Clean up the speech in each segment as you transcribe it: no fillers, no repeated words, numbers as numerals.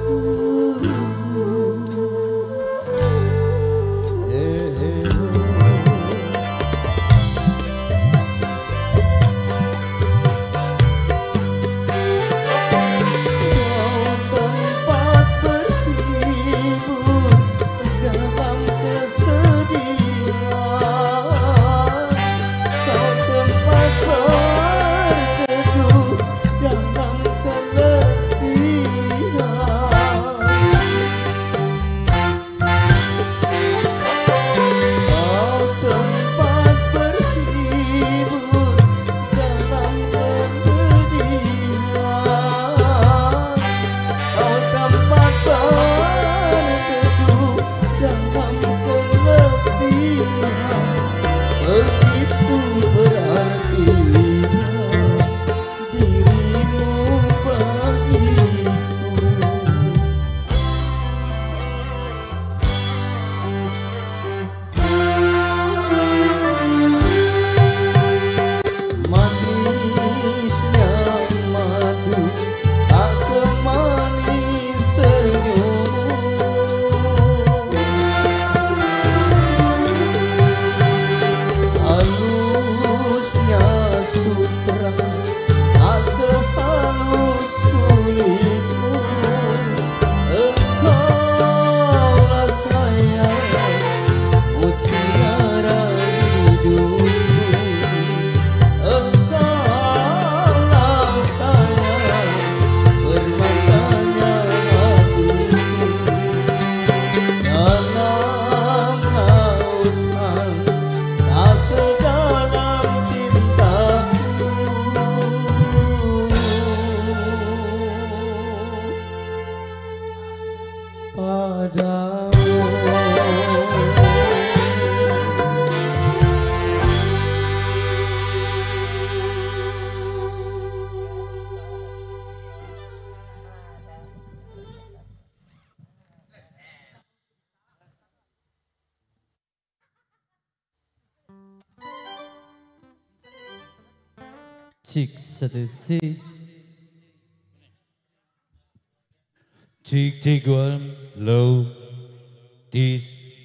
Cik sedesi. Cik cik one low this.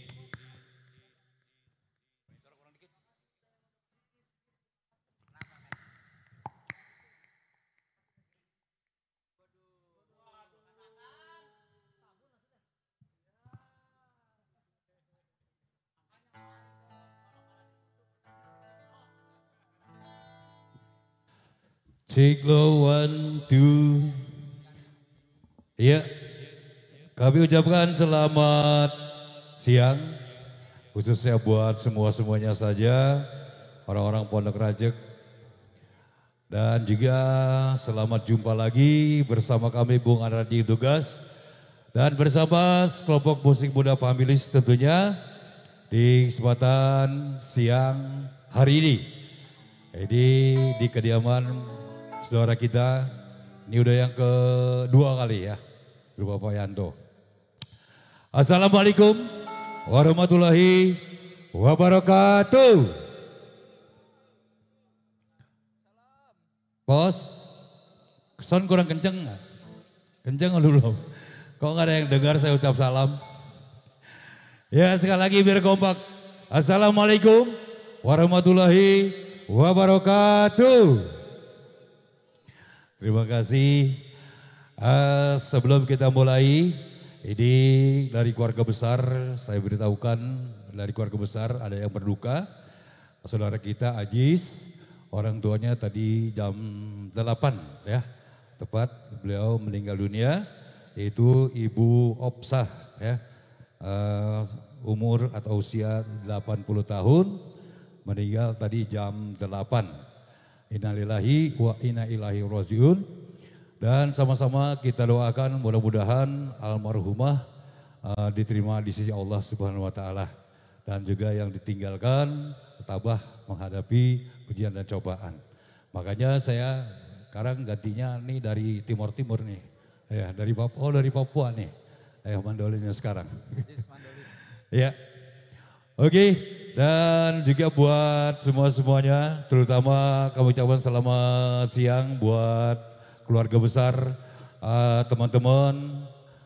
Cik low one two. Ya, kami ucapkan selamat siang, khususnya buat semuanya saja, orang-orang Pondok Rajek. Dan juga selamat jumpa lagi bersama kami Bung Aradi Tugas. Dan bersama kelompok musik muda Familis tentunya di kesempatan siang hari ini. Jadi di kediaman saudara kita, ini udah yang kedua kali ya. Bapak Yanto. Assalamualaikum warahmatullahi wabarakatuh. Bos, kesan kurang kenceng nggak? Kenceng dulu. Kok nggak ada yang dengar saya ucap salam? Ya sekali lagi biar kompak. Assalamualaikum warahmatullahi wabarakatuh. Terima kasih. Sebelum kita mulai, ini dari keluarga besar, saya beritahukan dari keluarga besar ada yang berduka. Saudara kita Ajis, orang tuanya tadi jam 8 ya, tepat beliau meninggal dunia, yaitu Ibu Opsah ya, umur atau usia 80 tahun, meninggal tadi jam 8. Innalillahi wa inna ilaihi rajiun. Dan sama-sama kita doakan mudah-mudahan almarhumah diterima di sisi Allah Subhanahu wa taala, dan juga yang ditinggalkan tabah menghadapi ujian dan cobaan. Makanya saya sekarang gantinya nih dari timur-timur nih. Ya, dari Papua nih. Mandolinnya sekarang. Ya. Oke, dan juga buat semuanya, terutama kami ucapkan selamat siang buat keluarga besar, teman-teman,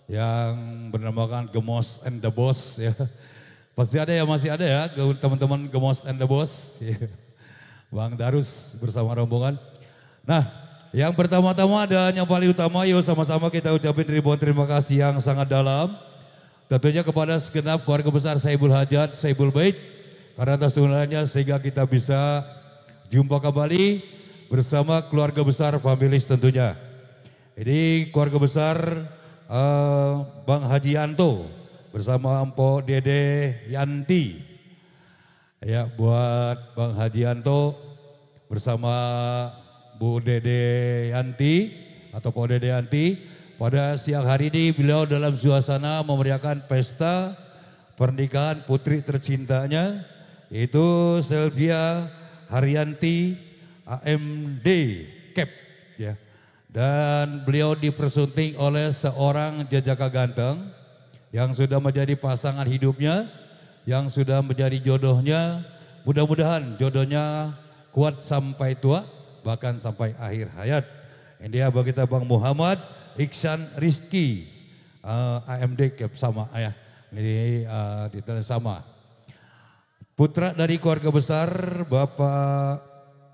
yang bernamakan Gemos and the Boss ya. Pasti ada ya, masih ada ya teman-teman Gemos and the Boss. Bang Darus bersama rombongan. Nah, yang pertama-tama dan yang paling utama, yuk sama-sama kita ucapin ribuan terima kasih yang sangat dalam. Tentunya kepada segenap keluarga besar Saibul Hajat, Saibul Bait. Karena atas tunangannya sehingga kita bisa jumpa kembali bersama keluarga besar Familis tentunya. Ini keluarga besar Bang Haji Yanto bersama Mpok Dede Yanti. Ya, buat Bang Haji Yanto bersama Bu Dede Yanti atau Po Dede Yanti. Pada siang hari ini beliau dalam suasana memeriahkan pesta pernikahan putri tercintanya, yaitu Selvia Haryanti AMD Cap ya. Dan beliau dipersunting oleh seorang jejaka ganteng yang sudah menjadi pasangan hidupnya, yang sudah menjadi jodohnya. Mudah-mudahan jodohnya kuat sampai tua, bahkan sampai akhir hayat. Ini dia bagi kita Bang Muhammad Iksan Rizky AMD Cap sama ya. Ini detailnya sama. Putra dari keluarga besar Bapak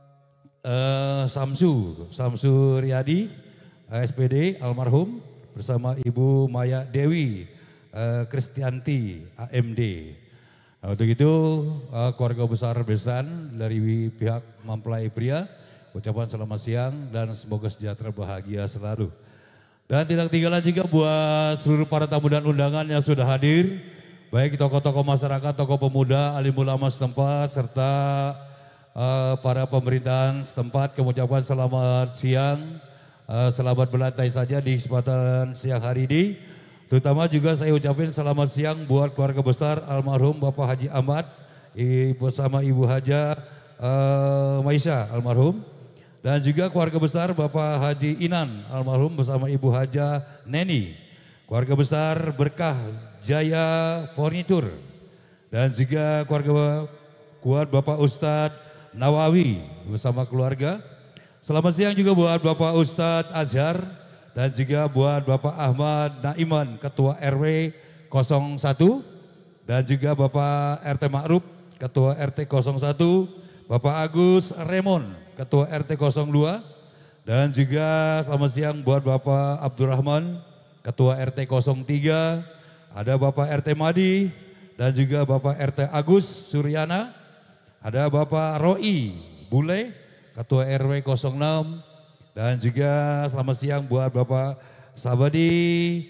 Samsu Riyadi SPD almarhum bersama Ibu Maya Dewi Kristianti AMD. Nah, untuk itu keluarga besar Besan dari pihak mempelai pria ucapan selamat siang dan semoga sejahtera bahagia selalu. Dan tidak ketinggalan juga buat seluruh para tamu dan undangan yang sudah hadir, baik tokoh-tokoh masyarakat, tokoh pemuda, alim ulama setempat serta para pemerintahan setempat. Kami ucapkan selamat siang, selamat berlantai saja di kesempatan siang hari ini. Terutama juga saya ucapin selamat siang buat keluarga besar almarhum Bapak Haji Ahmad bersama Ibu Haja Maisha almarhum. Dan juga keluarga besar Bapak Haji Inan almarhum bersama Ibu Haja Neni. Keluarga besar Berkah Jaya Furnitur. Dan juga keluarga kuat Bapak Ustadz Nawawi bersama keluarga. Selamat siang juga buat Bapak Ustadz Azhar dan juga buat Bapak Ahmad Naiman Ketua RW 01 dan juga Bapak RT Ma'ruf Ketua RT 01, Bapak Agus Remon Ketua RT 02 dan juga selamat siang buat Bapak Abdurrahman Ketua RT 03, ada Bapak RT Madi dan juga Bapak RT Agus Suryana. Ada Bapak Roy Bule, Ketua RW 06, dan juga selamat siang buat Bapak Sabadi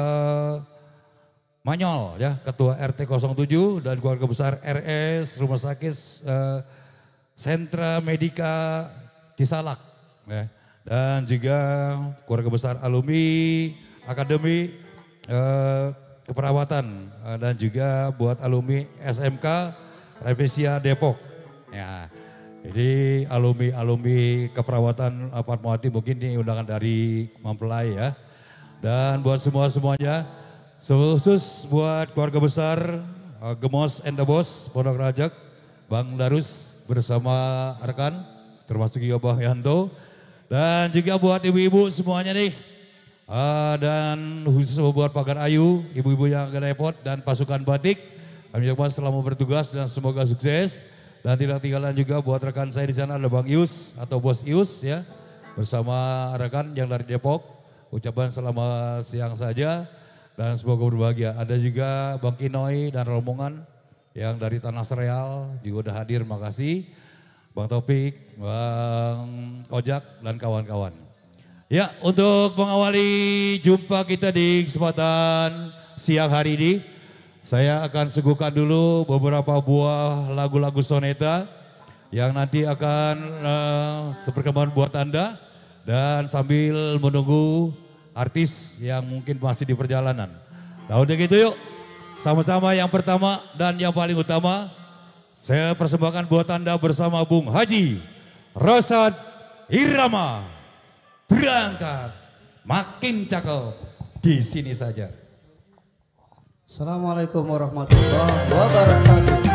Manyol, ya, Ketua RT 07 dan keluarga besar RS Rumah Sakit Sentra Medika Cisalak, ya. Dan juga keluarga besar alumni Akademi Keperawatan dan juga buat alumni SMK Revesia Depok. Ya, jadi alumni keperawatan Fatmawati mungkin ini undangan dari mempelai ya. Dan buat semuanya, khusus buat keluarga besar Gemos and the Boss Pondok Rajak, Bang Darus bersama rekan, termasuk juga Bang Yanto. Dan juga buat ibu-ibu semuanya nih. Dan khusus buat Pagar Ayu, ibu-ibu yang agak repot dan pasukan batik. Kami ucapkan selamat bertugas dan semoga sukses. Dan tidak ketinggalan juga buat rekan saya di sana ada Bang Ius atau Bos Ius ya. Bersama rekan yang dari Depok. Ucapan selamat siang saja dan semoga berbahagia. Ada juga Bang Kinoy dan rombongan yang dari Tanah Sereal juga udah hadir, makasih. Bang Taufik, Bang Ojak dan kawan-kawan. Ya, untuk mengawali jumpa kita di kesempatan siang hari ini, saya akan suguhkan dulu beberapa buah lagu-lagu soneta yang nanti akan seperkembangan buat Anda dan sambil menunggu artis yang mungkin masih di perjalanan. Nah untuk itu yuk sama-sama yang pertama dan yang paling utama saya persembahkan buat Anda bersama Bung Haji Rosad Irama. Berangkat makin cakep di sini saja. Assalamualaikum warahmatullahi wabarakatuh.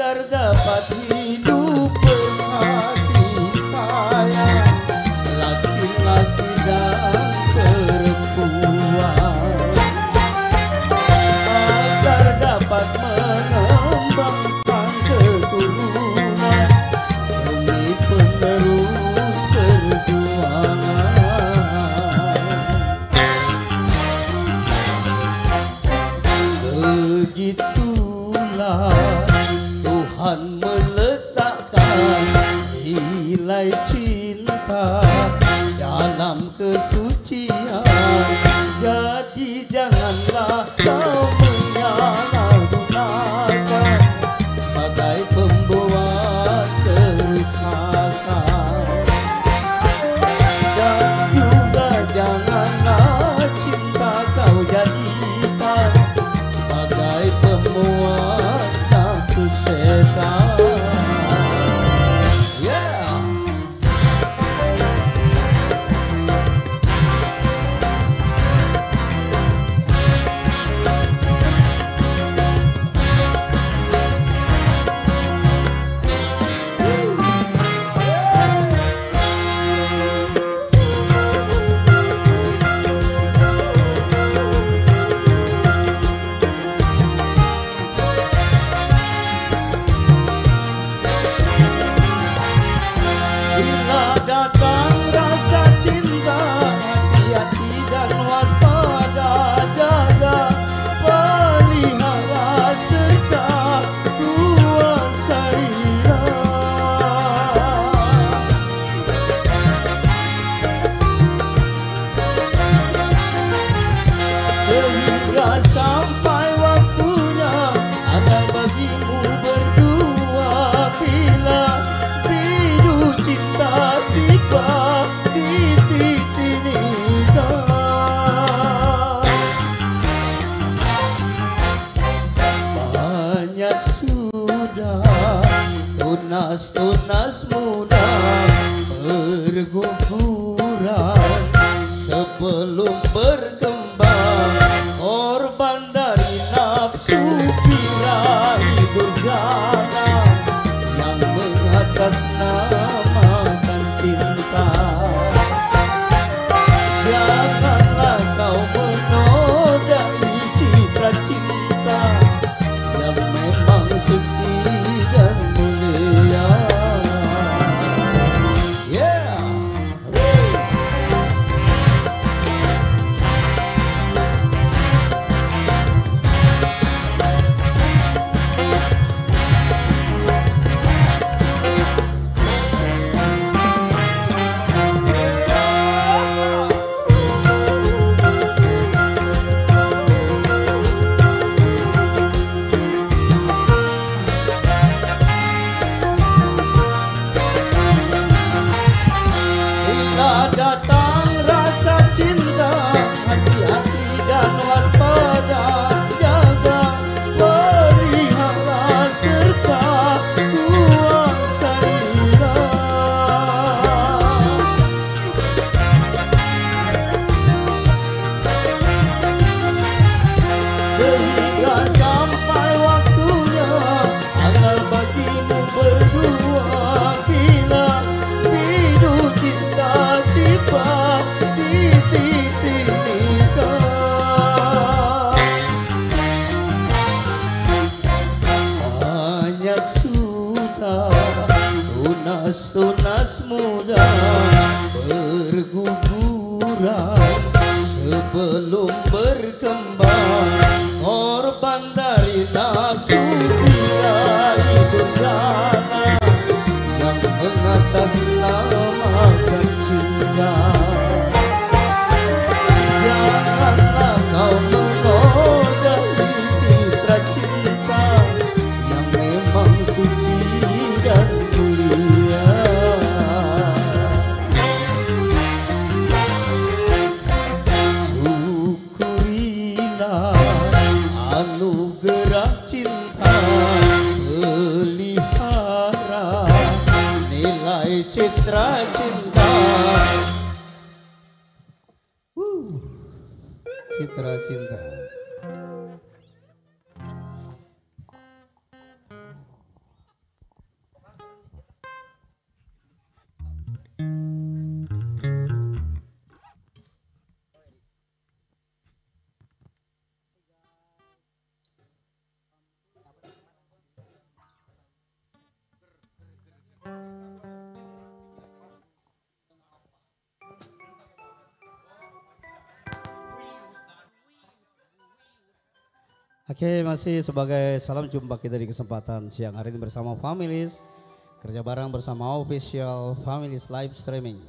agar dapat hidup berkasih sayang laki-laki dan perempuan, agar dapat mengembangkan keturunan demi penerus perjuangan. Begitulah Tuhan meletakkan nilai cinta dalam kesucian. Jadi janganlah kau menyalahgunakan sebagai pembuat kerusakan. Dan juga janganlah cinta kau jadikan sebagai pemuas nafsu setan. Yeah. Bila datang rasa cinta, hati-hati dan waspada, jaga, pelihara serta kuasailah. Sehingga sampai waktunya ada bagimu berdua, bila cinta tiba di titik nikah. Banyak sudah tunas-tunas muda berguguran sebelum berkembang, korban dari nafsu birahi durjana yang mengatasnamakan cinta. Janganlah kau menodai citra cinta yang memang suci dan mulia. Yeah. Bila datang rasa cinta, hati-hati dan waspada, jaga, pelihara serta kuasailah. Sehingga sampai waktunya agar bagimu berdua, bila hidup cinta tiba di titik nikah. Banyak sudah tunas-tunas muda berguguran sebelum berkembang, korban dari nafsu birahi durjana yang mengatasnamakan cinta. Janganlah kau menodai citra cinta yang memang suci dan mulia. Syukurilah anugerah cinta, pelihara nilai citra cinta. Citra cinta. Oke, masih sebagai salam jumpa kita di kesempatan siang hari ini bersama Families, kerja bareng bersama Official Families Live Streaming.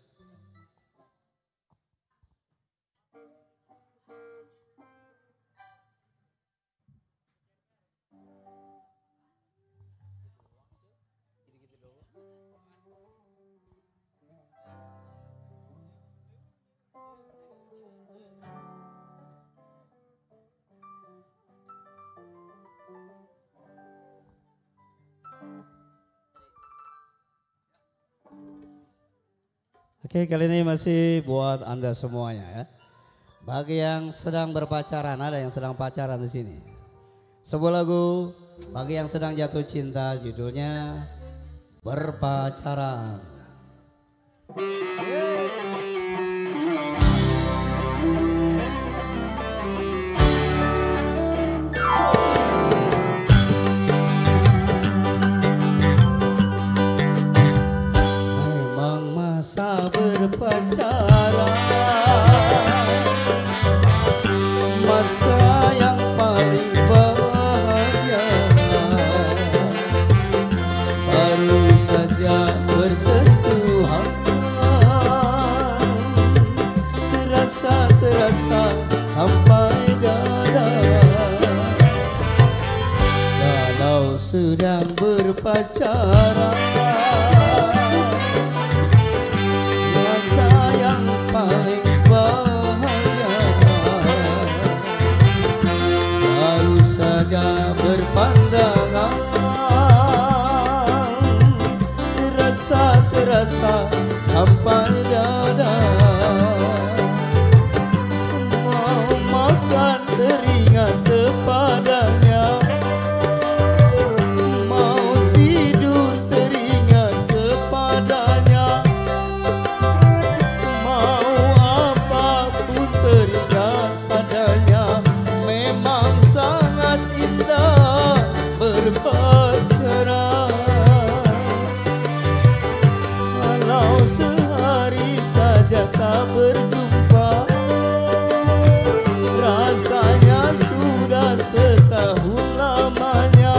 Oke, kali ini masih buat Anda semuanya ya. Bagi yang sedang berpacaran, ada yang sedang pacaran di sini. Sebuah lagu bagi yang sedang jatuh cinta, judulnya Berpacaran. Berpacaran, masa yang paling bahagia, baru saja bersentuhan, terasa sampai dada. Kalau sedang berpacaran, yang paling bahagia, baru saja berpandangan, terasa sampai dada. Mau makan teringat kepadanya, mau tidur teringat kepadanya, berpacaran. Walau sehari saja tak berjumpa, rasanya sudah setahun lamanya.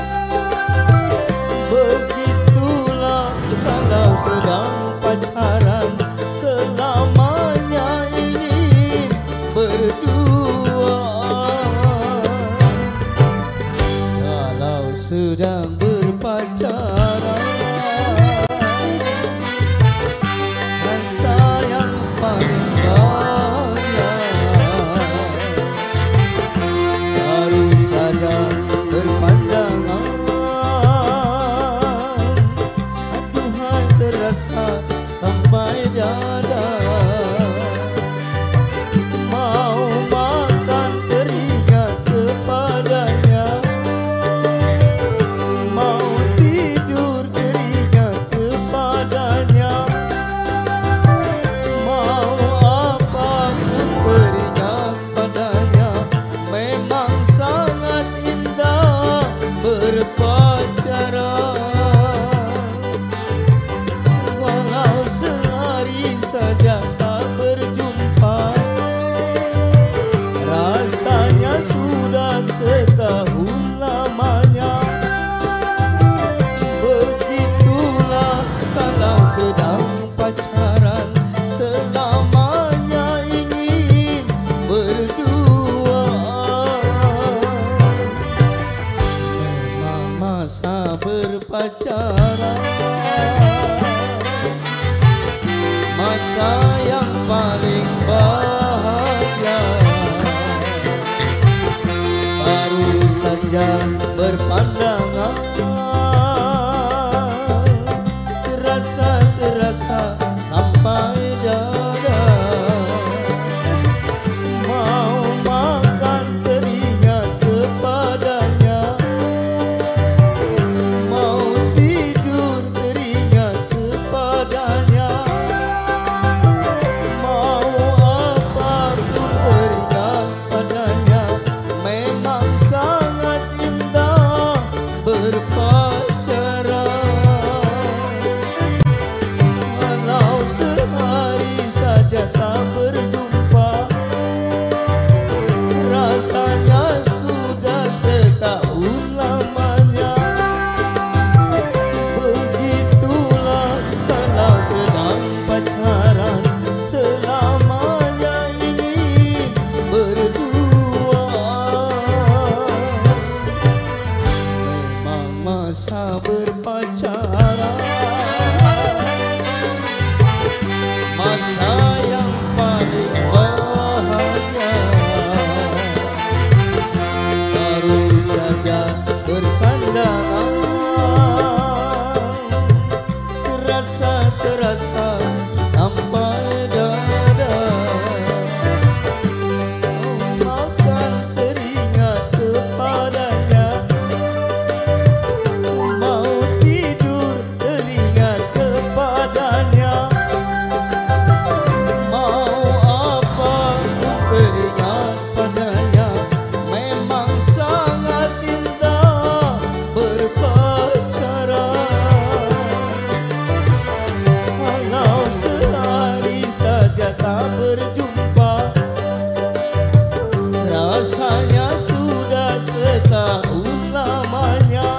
Begitulah kalau sedang pacaran, selamanya ingin berdua. Sedang berpacaran, masa yang paling bahagia, baru saja berpandangan, aduhai terasa sampai dada. Mau makan teringat kepadanya, berpacaran. Walau sehari saja tak berjumpa, rasanya sudah setahun lamanya. Begitulah kalau sedang pacaran, selamanya ingin berdua. Masa berpacaran, masa yang paling bahagia, baru saja berpandangan, terasa sampai dada. Mau makan teringat kepadanya, mau tidur teringat kepadanya, mau apapun teringat padanya. Memang sangat indah berpacaran. Walau sehari saja tak berjumpa, rasanya sudah masa berpacaran, masa yang paling bahagia. Baru saja berpandangan, terasa sampai dada. Akan teringat kepadanya, mau tidur teringat kepadanya, mau apa teringat padanya. Memang sangat indah berpacaran. Kalau sehari saja tak berjumpa, rasanya sudah setahun lamanya.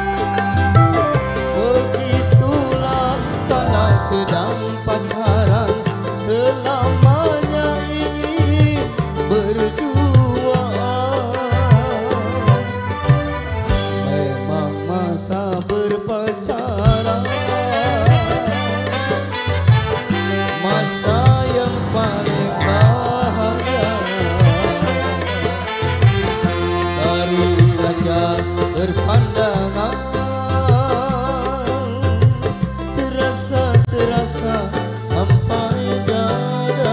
Begitulah kalau sedang pacaran, selamanya ingin berduaan. Memang masa berpacaran, masa yang paling bahagia. Baru saja berpandangan, terasa sampai dada.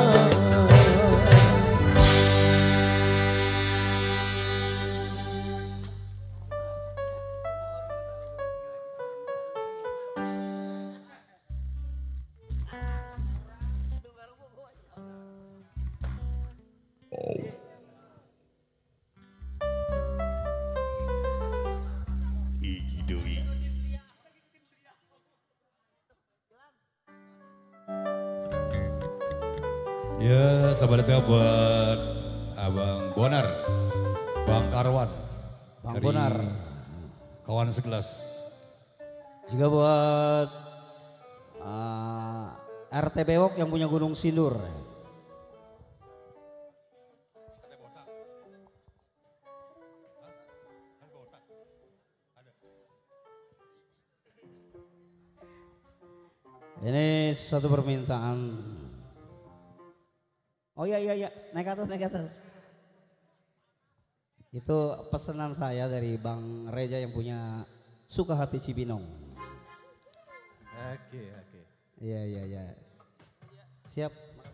Igidoi. Ya, selamat datang buat Abang Bonar, Bang Karwan, Bang dari Bonar. Kawan Segelas. Juga buat RT Bewok yang punya Gunung Sindur. Ini satu permintaan. Oh iya, naik atas. Itu pesanan saya dari Bang Reja yang punya Sukahati Cibinong. Oke. Iya. Siap.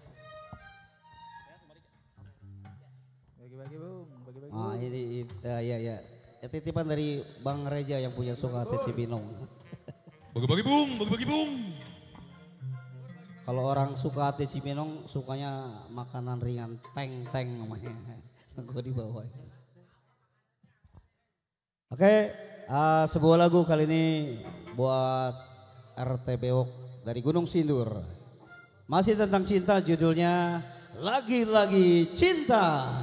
Bagi-bagi bung, bagi-bagi. Ah ini ya. Titipan dari Bang Reja yang punya Sukahati Cibinong. Bagi-bagi bung. Kalau orang suka hati Cibinong sukanya makanan ringan, teng namanya. Gue di bawah. Oke, sebuah lagu kali ini buat RT Bewok dari Gunung Sindur. Masih tentang cinta, judulnya Lagi-Lagi Cinta.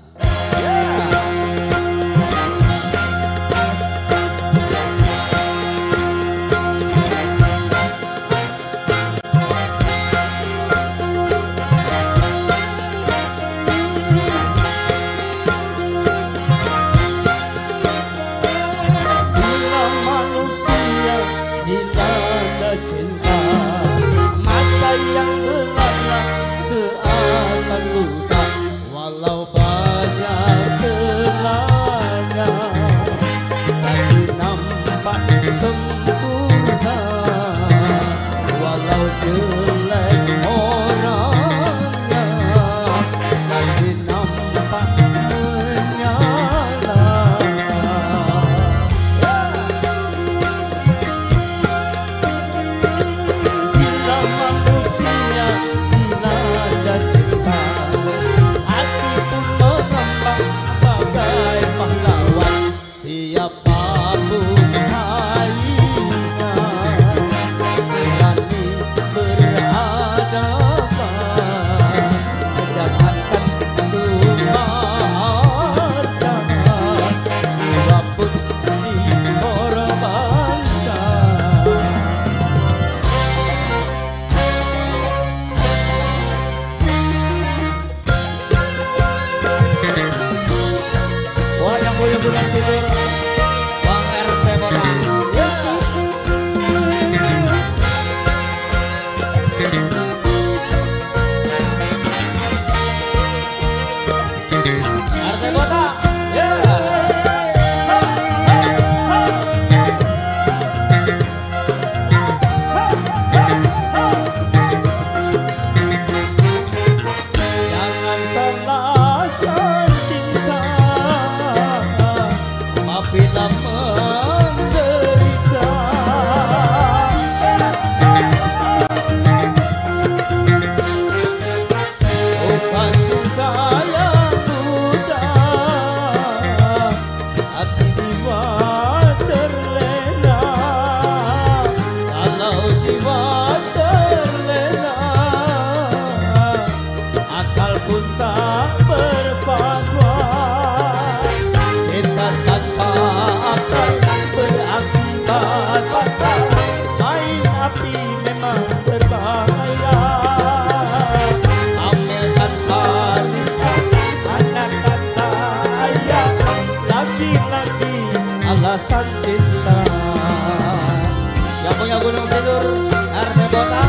Bila manusia dilanda cinta, mata yang gelap seakan luka, walau banyak celahnya, tapi nampak sempurna, walau jelek orangnya, tapi nampak menyala. Bila manusia dilanda cinta, hati pun mengembang bagai pahlawan. Siapapun saingan berani berhadapan, Sindur RT Botak.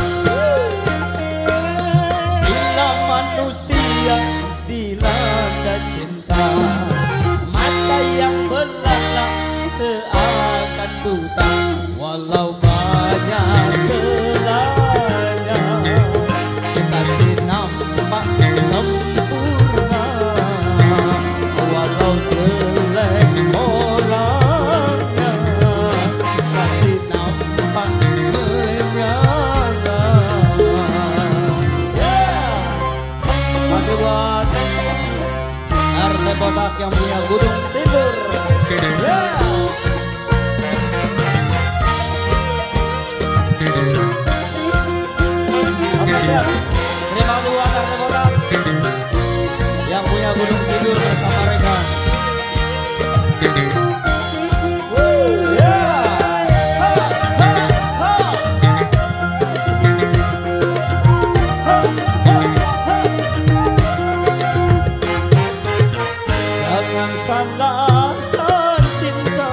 Bila manusia dilanda cinta, mata yang belalak seakan buta, walau banyak celahnya kasih nampak sempurna, walau jelek orangnya kasih nampak menyala. Masih buat RT Botak yang punya Gunung Sindur. Terima kasih buat RT Botak yang punya Gunung Sindur bersama mereka. Jangan salahkan cinta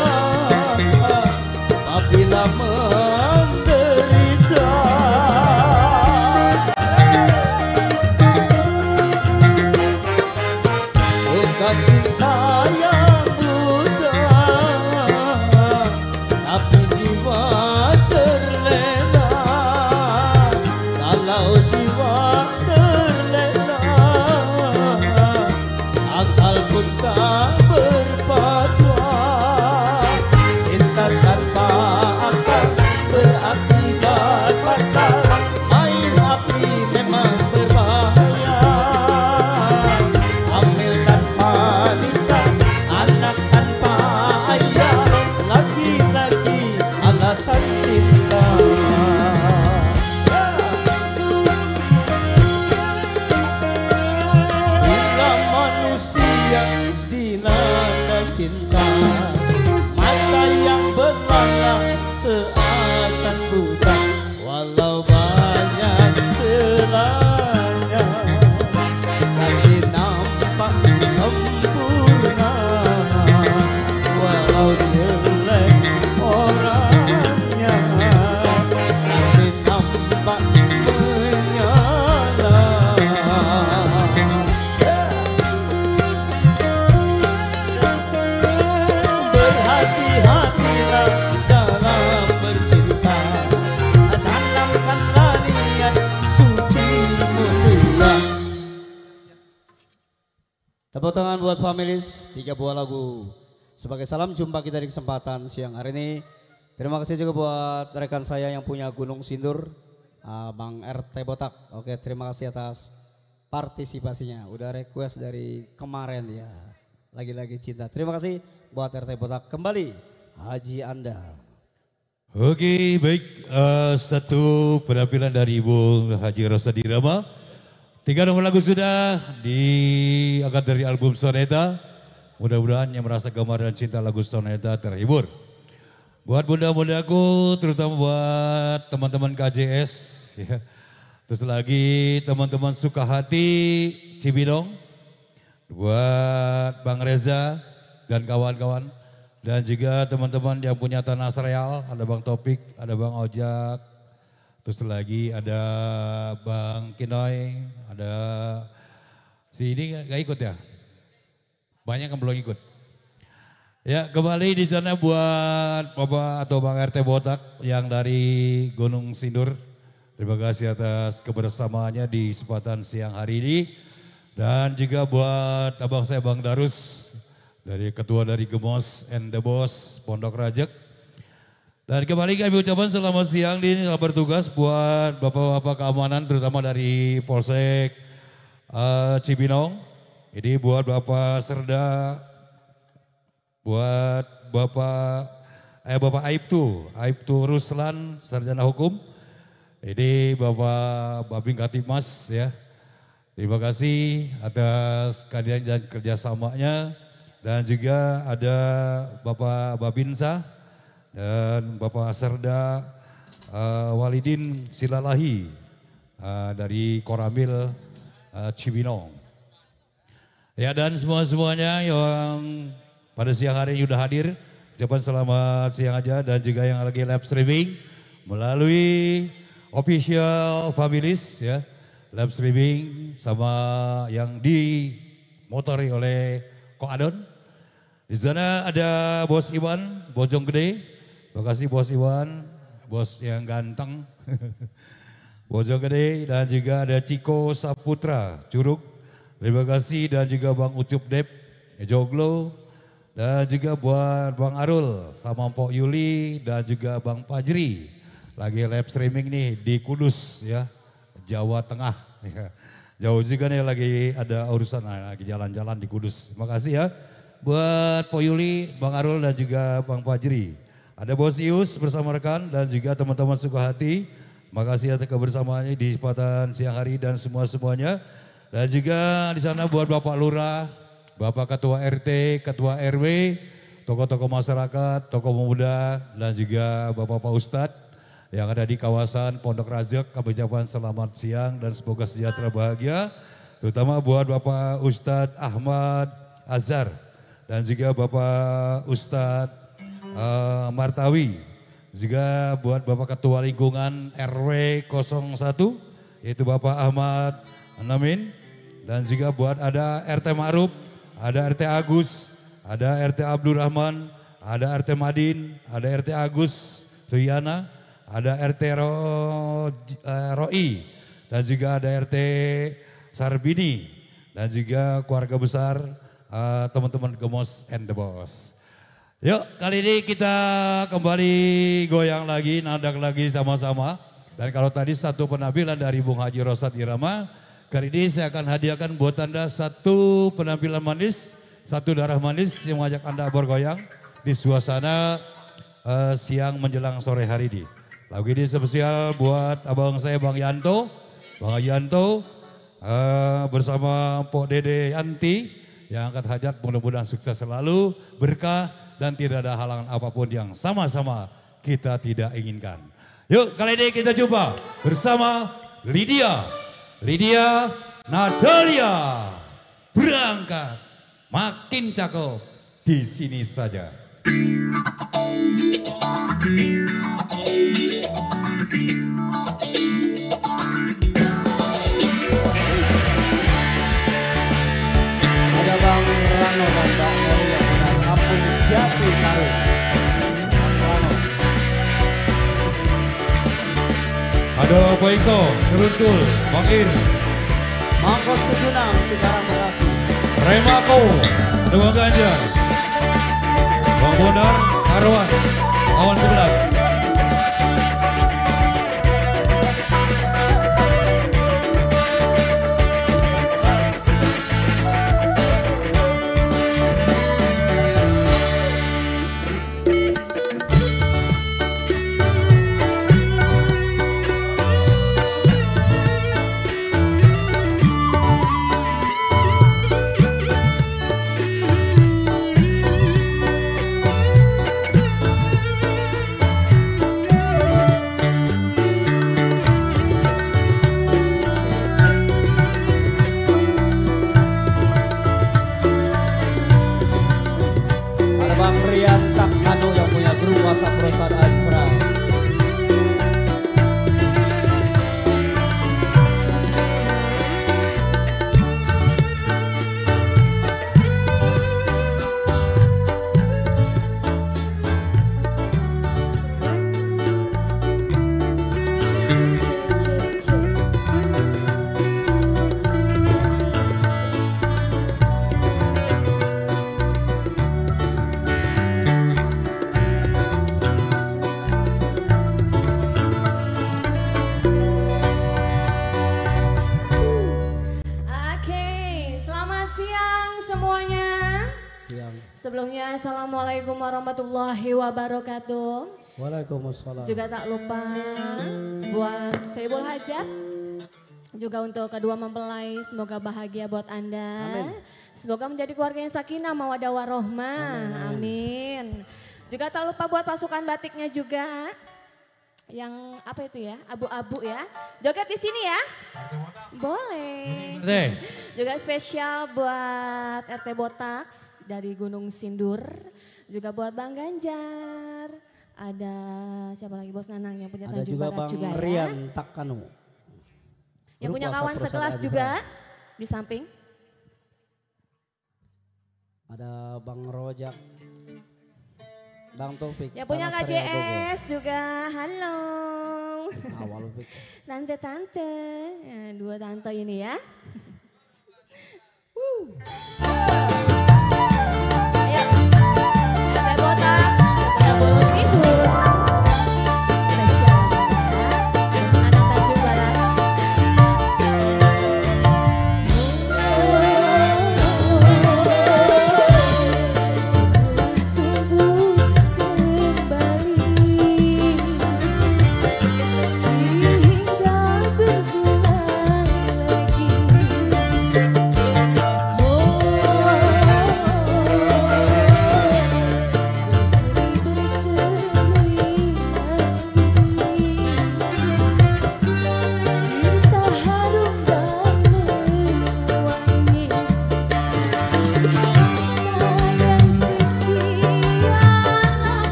apabila menderita. Bukan cinta yang buta, tapi jiwa terlena. Kalau jiwa terlena, akal pun tak berpatwa. Cinta tanpa akal berakibat fatal. Main api memang berbahaya. Hamil tanpa nikah, anak tanpa ayah, lagi-lagi alasan cinta. Bila manusia dilanda cinta, mata yang belalak seakan buta, walau banyak celahnya kasih nampak sempurna, walau jelek orangnya kasih nampak menyala. Berhati-hatilah dalam bercinta, tanamkanlah niat suci mulia. Tepuk tangan buat families, 3 buah lagu sebagai salam jumpa kita di kesempatan siang hari ini. Terima kasih juga buat rekan saya yang punya Gunung Sindur, Bang RT Botak. Oke, terima kasih atas partisipasinya. Udah request dari kemarin ya. Lagi-lagi cinta. Terima kasih buat RT Botak. Kembali Haji Anda. Oke, baik. Satu penampilan dari Ibu Haji Rosadi Rama. 3 nomor lagu sudah diangkat dari album Soneta. Mudah-mudahan yang merasa gemar dan cinta lagu Soneta terhibur. Buat bunda-bundaku, terutama buat teman-teman KJS. Ya. Terus lagi teman-teman Sukahati Cibinong. Buat Bang Reza dan kawan-kawan. Dan juga teman-teman yang punya Tanah Sereal. Ada Bang Topik, ada Bang Ojak. Terus lagi ada Bang Kinoy, ada si ini gak ikut ya? Banyak yang belum ikut. Ya, kembali di sana buat Bapak atau Bang RT Botak yang dari Gunung Sindur. Terima kasih atas kebersamaannya di kesempatan siang hari ini. Dan juga buat abang saya Bang Darus, dari ketua dari Gemos and the Boss Pondok Rajek. Dan kembali kami ucapkan selamat siang di selamat bertugas buat bapak-bapak keamanan terutama dari Polsek Cibinong. Ini buat Bapak Serda, buat Bapak Aibtu Ruslan, Sarjana Hukum. Ini Bapak Babing Katimas ya. Terima kasih atas kehadiran dan kerjasamanya. Dan juga ada Bapak Babinsa dan Bapak Serda Walidin Silalahi dari Koramil Cibinong. Ya, dan semuanya yang pada siang hari ini sudah hadir, ucapan selamat siang aja, dan juga yang lagi live streaming melalui official Families ya, live streaming sama yang dimotori oleh Ko Adon. Di sana ada Bos Iwan, Bojonggede. Terima kasih Bos Iwan, bos yang ganteng. Bojonggede dan juga ada Ciko Saputra, Curug. Terima kasih dan juga Bang Ucup Dep, Joglo. Dan juga buat Bang Arul sama Mpok Yuli dan juga Bang Pajri. Lagi live streaming nih di Kudus ya, Jawa Tengah. Ya. Jauh juga nih lagi ada urusan lagi jalan-jalan di Kudus. Terima kasih ya buat Mpok Yuli, Bang Arul dan juga Bang Pajri. Ada Bos Ius bersama rekan dan juga teman-teman Sukahati. Terima kasih atas kebersamaannya di kesempatan siang hari dan semuanya. Dan juga di sana buat Bapak Lurah, Bapak Ketua RT, Ketua RW, tokoh-tokoh masyarakat, tokoh pemuda, dan juga Bapak Ustadz yang ada di kawasan Pondok Razak. Kami ucapkan selamat siang dan semoga sejahtera bahagia. Terutama buat Bapak Ustadz Ahmad Azhar dan juga Bapak Ustadz Martawi. Juga buat Bapak Ketua Lingkungan RW 01 yaitu Bapak Ahmad Namin. Dan juga buat ada RT Ma'ruf, ada RT Agus, ada RT Abdurrahman, ada RT Madin, ada RT Agus Suyana, ada RT Roi, dan juga ada RT Sarbini, dan juga keluarga besar teman-teman Gemos and the Boss. Yuk kali ini kita kembali goyang lagi, nadak lagi sama-sama. Dan kalau tadi satu penampilan dari Bung Haji Rosad Irama, kali ini saya akan hadiahkan buat Anda satu penampilan manis, satu darah manis yang mengajak Anda bergoyang di suasana siang menjelang sore hari ini. Lagu ini spesial buat abang saya Bang Yanto, Bang Yanto bersama Pok Dede Yanti yang angkat hajat, mudah-mudahan sukses selalu, berkah dan tidak ada halangan apapun yang sama-sama kita tidak inginkan. Yuk kali ini kita jumpa bersama Lydia Natalia, berangkat makin cakep di sini saja. Ada Bang Rano dan Bang Eri yang dengan Kampung Jati Taruh. Rano. Ada Pak Iko, Seruntul, Bang Ir. Mangkos Kejunang, Cikarang Bekasi. Remako, Dewa Ganjar. Bang Bonar, Karuan, Kawan 11. Sebelumnya Assalamualaikum warahmatullahi wabarakatuh. Waalaikumsalam. Juga tak lupa buat Saibul Hajat. Juga untuk kedua mempelai, semoga bahagia buat Anda. Amin. Semoga menjadi keluarga yang sakinah mawaddah warohmah. Amin. Juga tak lupa buat pasukan batiknya juga. Yang apa itu ya? Abu-abu ya. Joget di sini ya? Boleh. Juga spesial buat RT Botax dari Gunung Sindur. Juga buat Bang Ganjar. ada siapa lagi Bos Nanang yang punya Ada Tanjung juga Barat Bang juga ya. Rian Takanu. Yang punya Kuasa kawan perusahaan sekelas Aji juga Farah. di samping. Ada Bang Rojak. Bang Taufik. Yang punya Tanah Seria Bogor. KJS juga, halo. Awal Taufik. Tante-tante, ya, dua tante ini ya. Ayo, teh botak, kepada bolos tidur. Spesial ya, terus anak Tanjung Barat.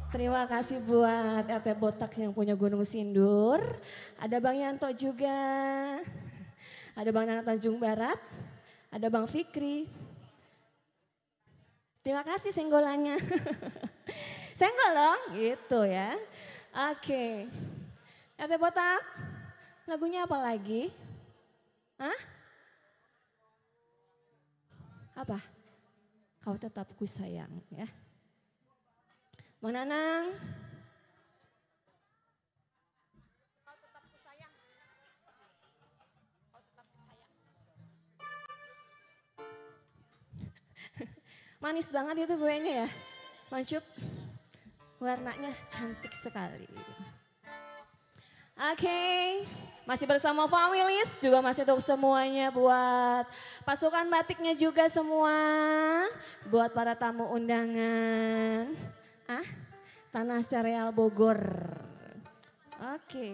Terima kasih buat RT Botak yang punya Gunung Sindur. Ada Bang Yanto juga. Ada Bang Nana Tanjung Barat. Ada Bang Fikri. Terima kasih senggolannya. Senggol dong, gitu ya. Oke. RT Botak, lagunya apa lagi? Hah? Apa? Kau tetap ku sayang ya. Bang Nanang. Kau tetap ku sayang. Kau tetap ku sayang. Manis banget itu buahnya ya. Mancup. Warnanya cantik sekali. Oke, masih bersama Families juga masih untuk semuanya buat pasukan batiknya juga semua. Buat para tamu undangan. Tanah Sereal Bogor. Oke.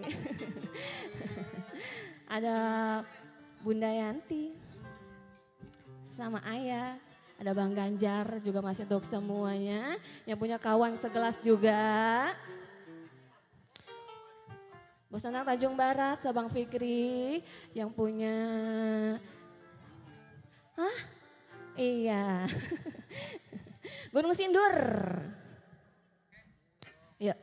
Ada Bunda Yanti sama Ayah. Ada Bang Ganjar juga masih untuk semuanya. Yang punya kawan segelas juga. Bos Nanang Tanjung Barat, Sabang Fikri. Yang punya... Iya. Gunung Sindur. Yuk.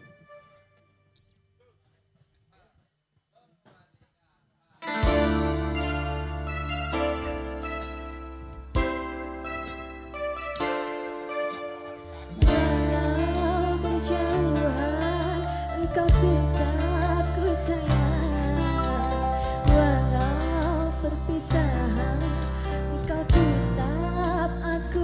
Walau berjauhan, engkau tetap ku sayang. Walau perpisahan, engkau tetap aku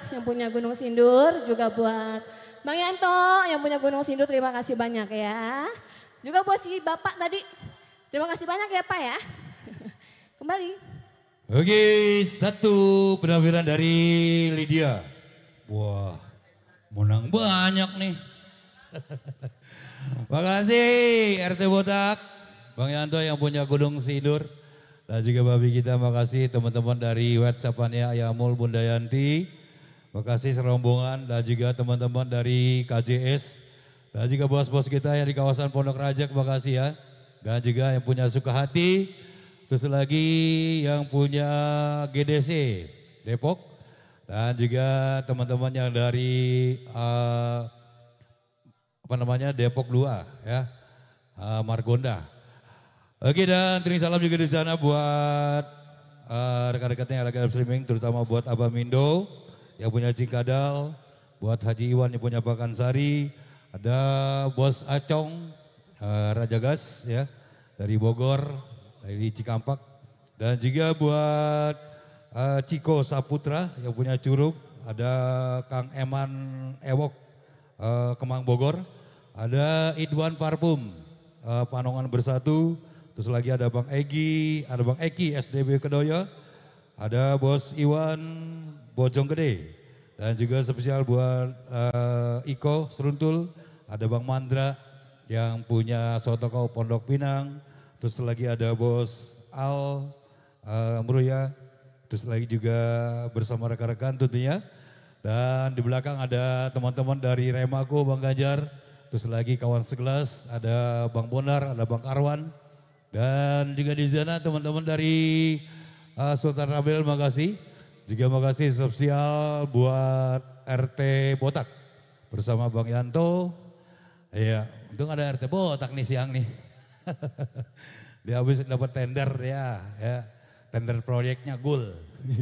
yang punya Gunung Sindur, juga buat Bang Yanto yang punya Gunung Sindur, terima kasih banyak ya. Juga buat si Bapak tadi, terima kasih banyak ya Pak ya. Kembali. Oke, satu penampilan dari Lydia. Wah, menang banyak nih. Makasih RT Botak, Bang Yanto yang punya Gunung Sindur. Dan juga babi kita, makasih teman-teman dari WhatsApp-annya Ayamul Bunda Yanti. Makasih serombongan dan juga teman-teman dari KJS. Dan juga bos-bos kita yang di kawasan Pondok Rajak, makasih ya. Dan juga yang punya Sukahati. Terus lagi yang punya GDC Depok. Dan juga teman-teman yang dari Depok 2 ya. Margonda. Oke, dan terima salam juga di sana buat rekan-rekannya yang lagi live streaming, terutama buat Abah Mindo yang punya Cikadal, buat Haji Iwan yang punya Pakansari, ada Bos Acong Raja Gas ya dari Bogor, dari Cikampak, dan juga buat Ciko Saputra yang punya Curug, ada Kang Eman Ewok Kemang Bogor, ada Idwan Parfum Panongan Bersatu. Terus lagi ada Bang Egi, ada Bang Eki SDB Kedoya, ada Bos Iwan Bojonggede, dan juga spesial buat Iko Seruntul, ada Bang Mandra yang punya Sotoko Pondok Pinang, terus lagi ada Bos Al Mruya, terus lagi juga bersama rekan-rekan tentunya, dan di belakang ada teman-teman dari Remako Bang Ganjar, terus lagi kawan sekelas, ada Bang Bonar, ada Bang Arwan. Dan juga di sana teman-teman dari Sultan Rabel, makasih. Juga makasih spesial buat RT Botak bersama Bang Yanto. Iya, untung ada RT Botak nih siang nih. Dia habis dapat tender ya. Tender proyeknya Gul.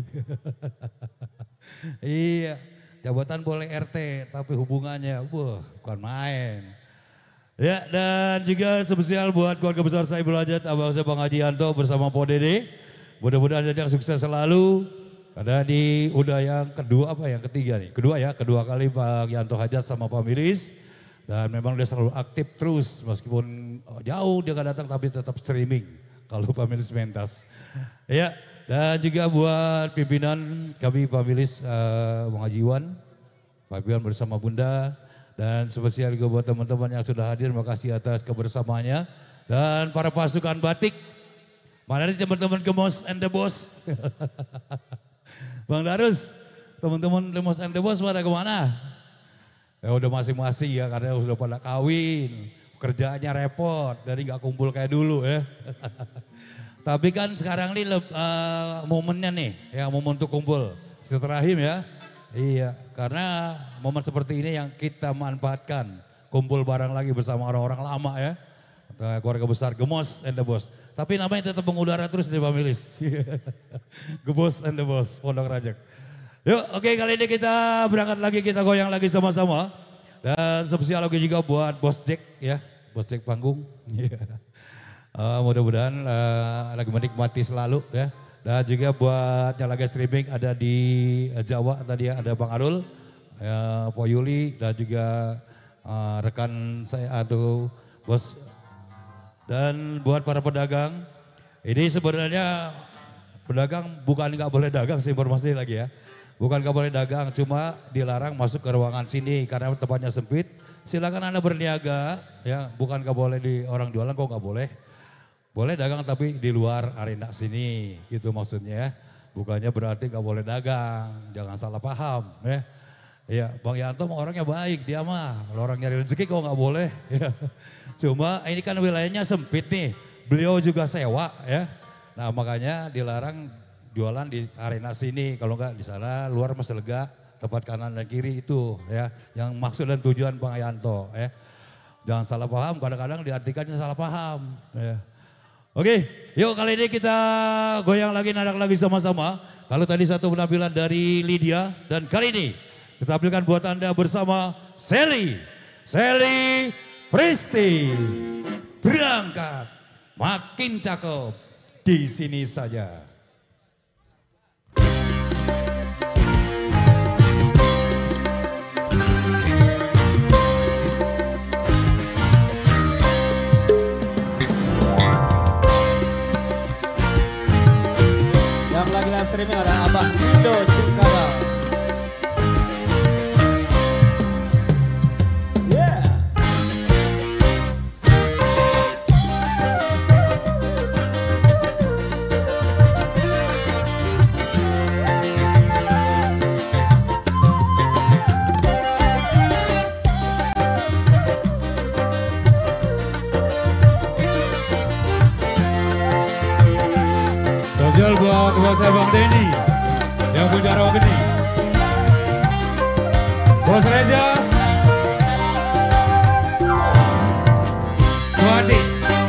Iya, jabatan boleh RT tapi hubungannya bukan main. Ya, dan juga spesial buat keluarga besar saya Hajat, abang saya Bang Haji Yanto bersama Po Dede. Mudah-mudahan Jajak sukses selalu. Karena udah yang ketiga nih. Kedua kali Bang Yanto Hajat sama Pak Miris. Dan memang dia selalu aktif terus, meskipun jauh dia gak datang tapi tetap streaming. Kalau Pak Miris mentas. Ya, dan juga buat pimpinan kami Pak Miris, Bang Haji Iwan, Pak Iwan bersama Bunda. Dan spesial juga buat teman-teman yang sudah hadir, makasih atas kebersamaannya. Dan para pasukan batik, mana nih teman-teman Gemos and the Boss? Bang Darus, teman-teman Gemos and the Boss pada kemana? Ya udah masing-masing ya, karena sudah pada kawin, kerjaannya repot, jadi gak kumpul kayak dulu ya. Tapi kan sekarang ini momennya nih, ya momen untuk kumpul. Silaturahim ya. Iya, karena momen seperti ini yang kita manfaatkan. Kumpul bareng lagi bersama orang-orang lama ya. Keluarga besar Gemos and the Boss. Tapi namanya tetap mengudara terus di Pamilis. Gemos and the Boss, Pondok Rajak. Yuk, oke, kali ini kita berangkat lagi, kita goyang lagi sama-sama. Dan spesial lagi juga buat Bos Jack ya. Bos Jack panggung. Mudah-mudahan lagi menikmati selalu ya. Dan juga buat yang lagi streaming ada di Jawa tadi ya, ada Bang Arul, Po Yuli, dan juga rekan saya atau Bos. Dan buat para pedagang, ini sebenarnya pedagang bukan nggak boleh dagang sih, informasi lagi ya. Bukan nggak boleh dagang, cuma dilarang masuk ke ruangan sini karena tempatnya sempit. Silakan Anda berniaga, ya bukan nggak boleh di orang jualan kok nggak boleh. Boleh dagang tapi di luar arena sini gitu maksudnya ya. Bukannya berarti gak boleh dagang, jangan salah paham ya. Ya Bang Yanto orangnya baik dia mah, kalau orang nyari rezeki kok gak boleh ya. Cuma ini kan wilayahnya sempit nih, beliau juga sewa ya. Nah makanya dilarang jualan di arena sini, kalau enggak di sana luar masih lega, tempat kanan dan kiri itu ya. Yang maksud dan tujuan Bang Yanto ya. Jangan salah paham, kadang-kadang diartikannya salah paham ya. Oke, yuk kali ini kita goyang lagi, nadak lagi sama-sama. Kalau tadi satu penampilan dari Lydia, dan kali ini kita tampilkan buat Anda bersama Sally Pristi. Berangkat, makin cakep di sini saja. buat saya Bang Denny yang punya rawa geni. Bos Reza, Tuadi.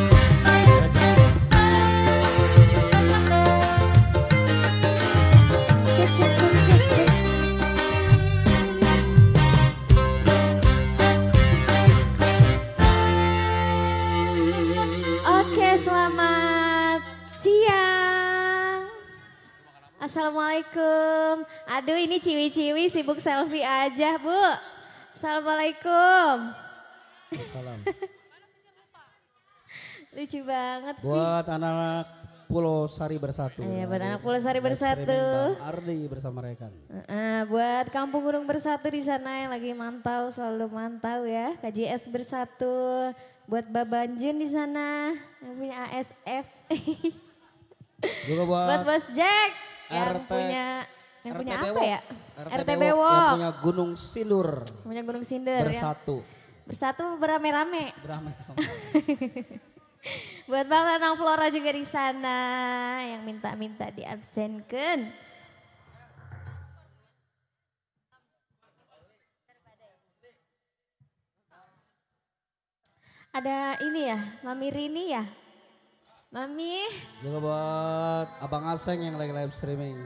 Oke, selamat siang. Assalamualaikum. Aduh, ini ciwi-ciwi sibuk selfie aja, Bu. Assalamualaikum. Salam. Lucu banget sih. Buat anak-anak Pulau Sari Bersatu. Iya, buat anak Pulau Sari Bersatu. Bang Ardi bersama rekan. Buat Kampung Gunung Bersatu di sana yang lagi mantau, selalu mantau ya. KJS Bersatu. Buat Babanjun di sana yang punya ASF. Juga buat Bos Jack yang RT punya RT apa ya? RT RT Bewok. Yang punya Gunung Sindur. Punya Gunung Sindur ya. Bersatu. Bersatu beramai-ramai. Beramai. Buat Bang Lanang Flora juga di sana yang minta-minta diabsenkan. Ada ini ya, Mami Rini ya. Mami. Juga buat Abang Aseng yang lagi live streaming.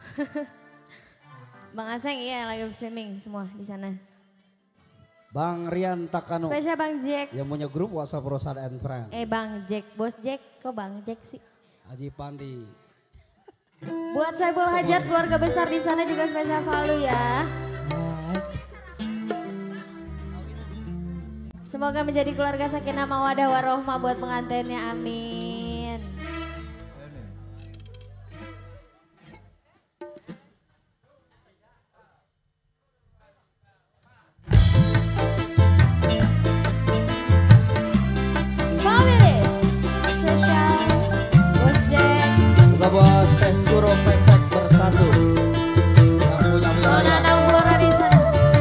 Bang Aseng iya lagi streaming semua di sana. Bang Rian Takano Spesial Bang Jack. yang punya grup WhatsApp Rosada and Friends. Bang Jack, Bos Jack, kok Bang Jack sih? Haji Pandi. Buat Saiful Hajat keluarga besar di sana juga spesial selalu ya. Semoga menjadi keluarga sakinah mawadah warohmah buat pengantinnya, amin. Families, spesial Bos Jack. Juga buat Tes Suro Pesek Bersatu. Yang punya wilayah. Nanang Flora di sana.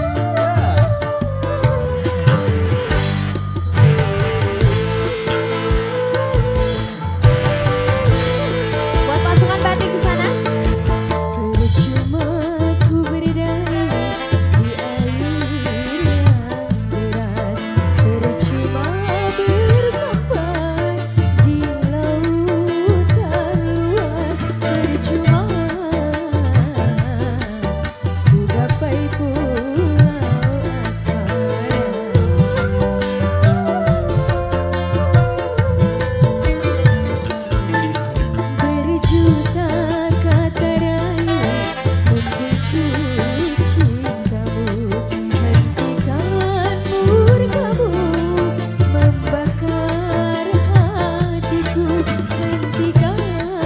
Buat pasukan batik di sana. Percuma ku berdaya di air yang deras, percuma bersampai di lautan luas, percuma ku gapai pulau asmara. Berjuta kata rayu membucu cintamu, hentikan murkamu membakar hatiku, hentikan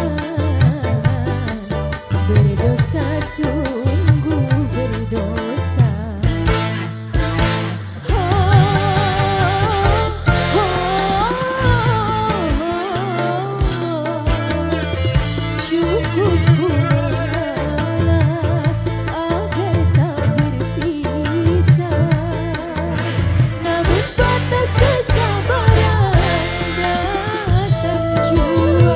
berdosa sungguh berdosa. Cukup mengalah agar tak berpisah, namun batas kesabaran datang jua.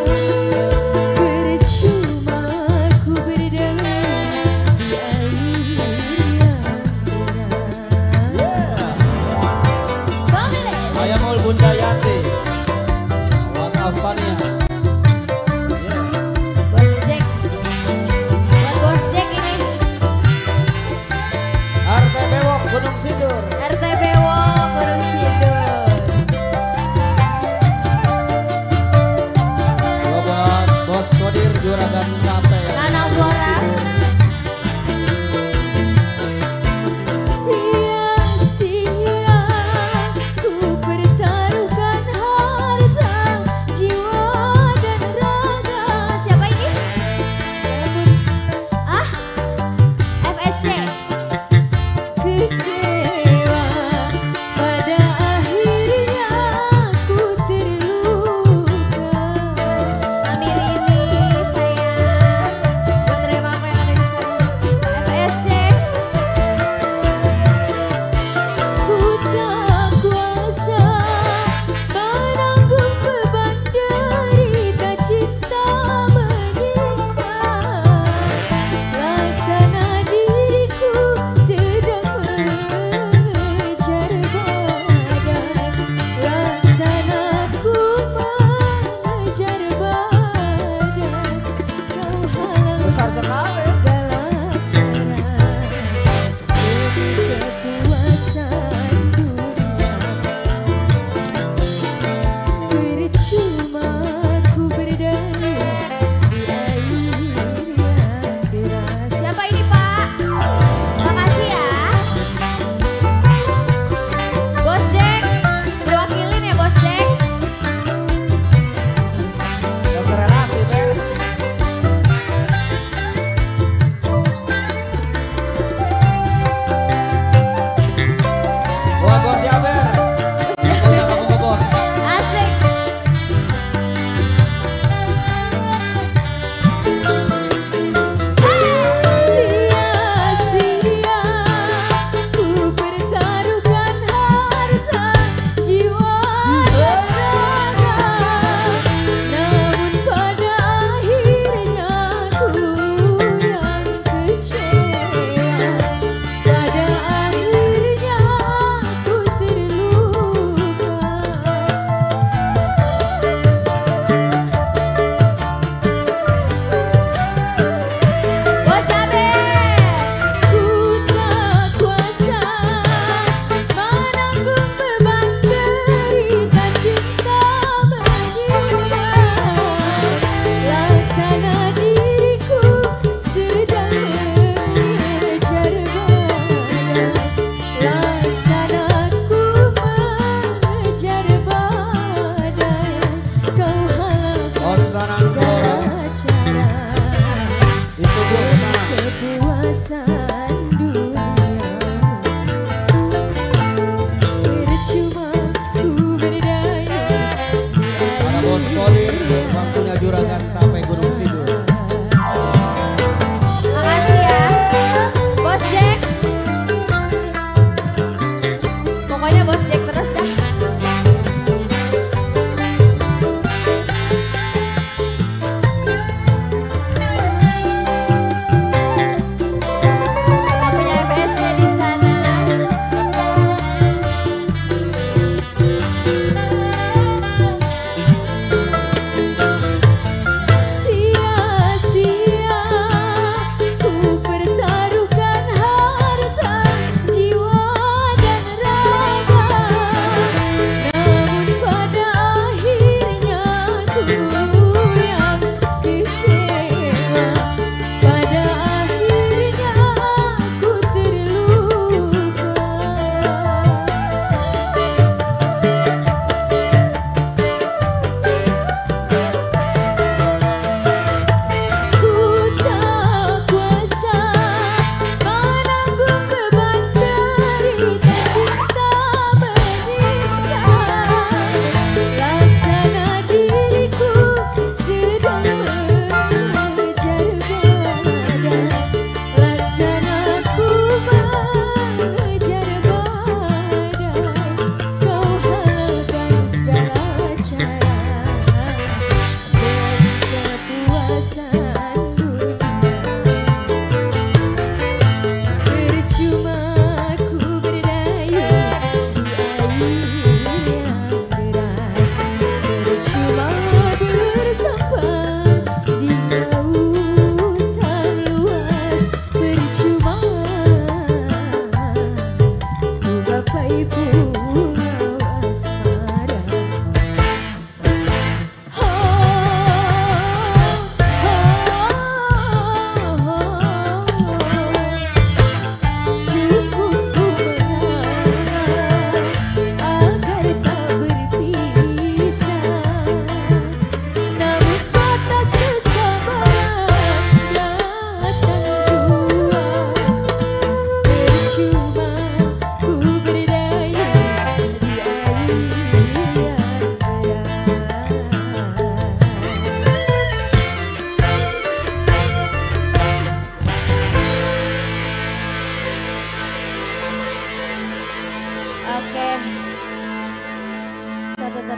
Percuma ku berdaya di air yang deras. Ayamul Bunda Yanti. WhatsApp Fania. Bos Jack. Buat Bos Jack ini. RT Bewok Gunung Sindur. RT Bewok Gunung Sindur. Juga buat Bos Kodir Juragan Sate. Nanang Flora. Sia-sia ku pertaruhkan harta jiwa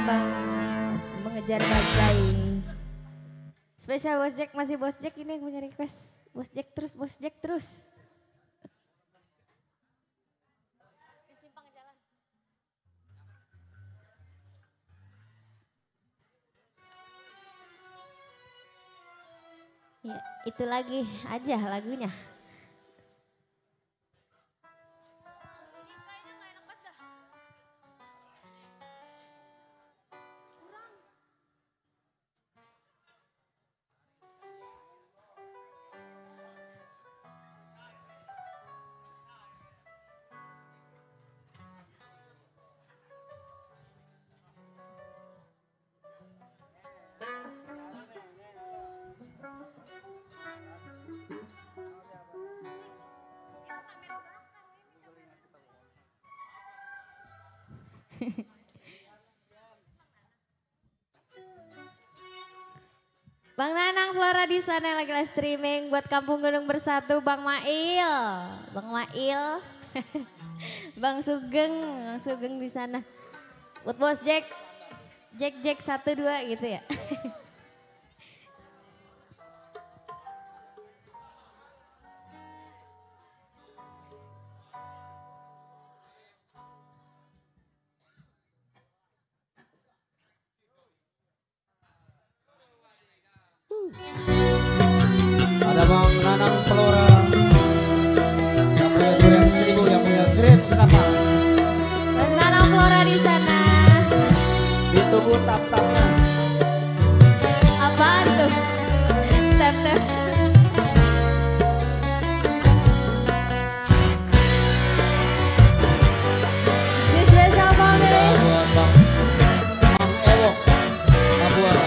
terbang mengejar badai. Spesial Bos Jack, masih Bos Jack ini yang punya request. Bos Jack terus, Bos Jack terus. Ya, itu lagi aja lagunya. Bang Nanang Flora di sana lagi live streaming buat Kampung Gunung Bersatu, Bang Mail, Bang Sugeng di sana. Buat Bos Jack, Jack 1 2 gitu ya. Ada Bang Nanang Flora yang punya durian 1000, yang punya grade kapal. Bang Nanang Flora di sana. Ditunggu tap-tapnya. Apaan tuh? Tap-tap. This special bonus. Buat Bang Ewok Kabuara.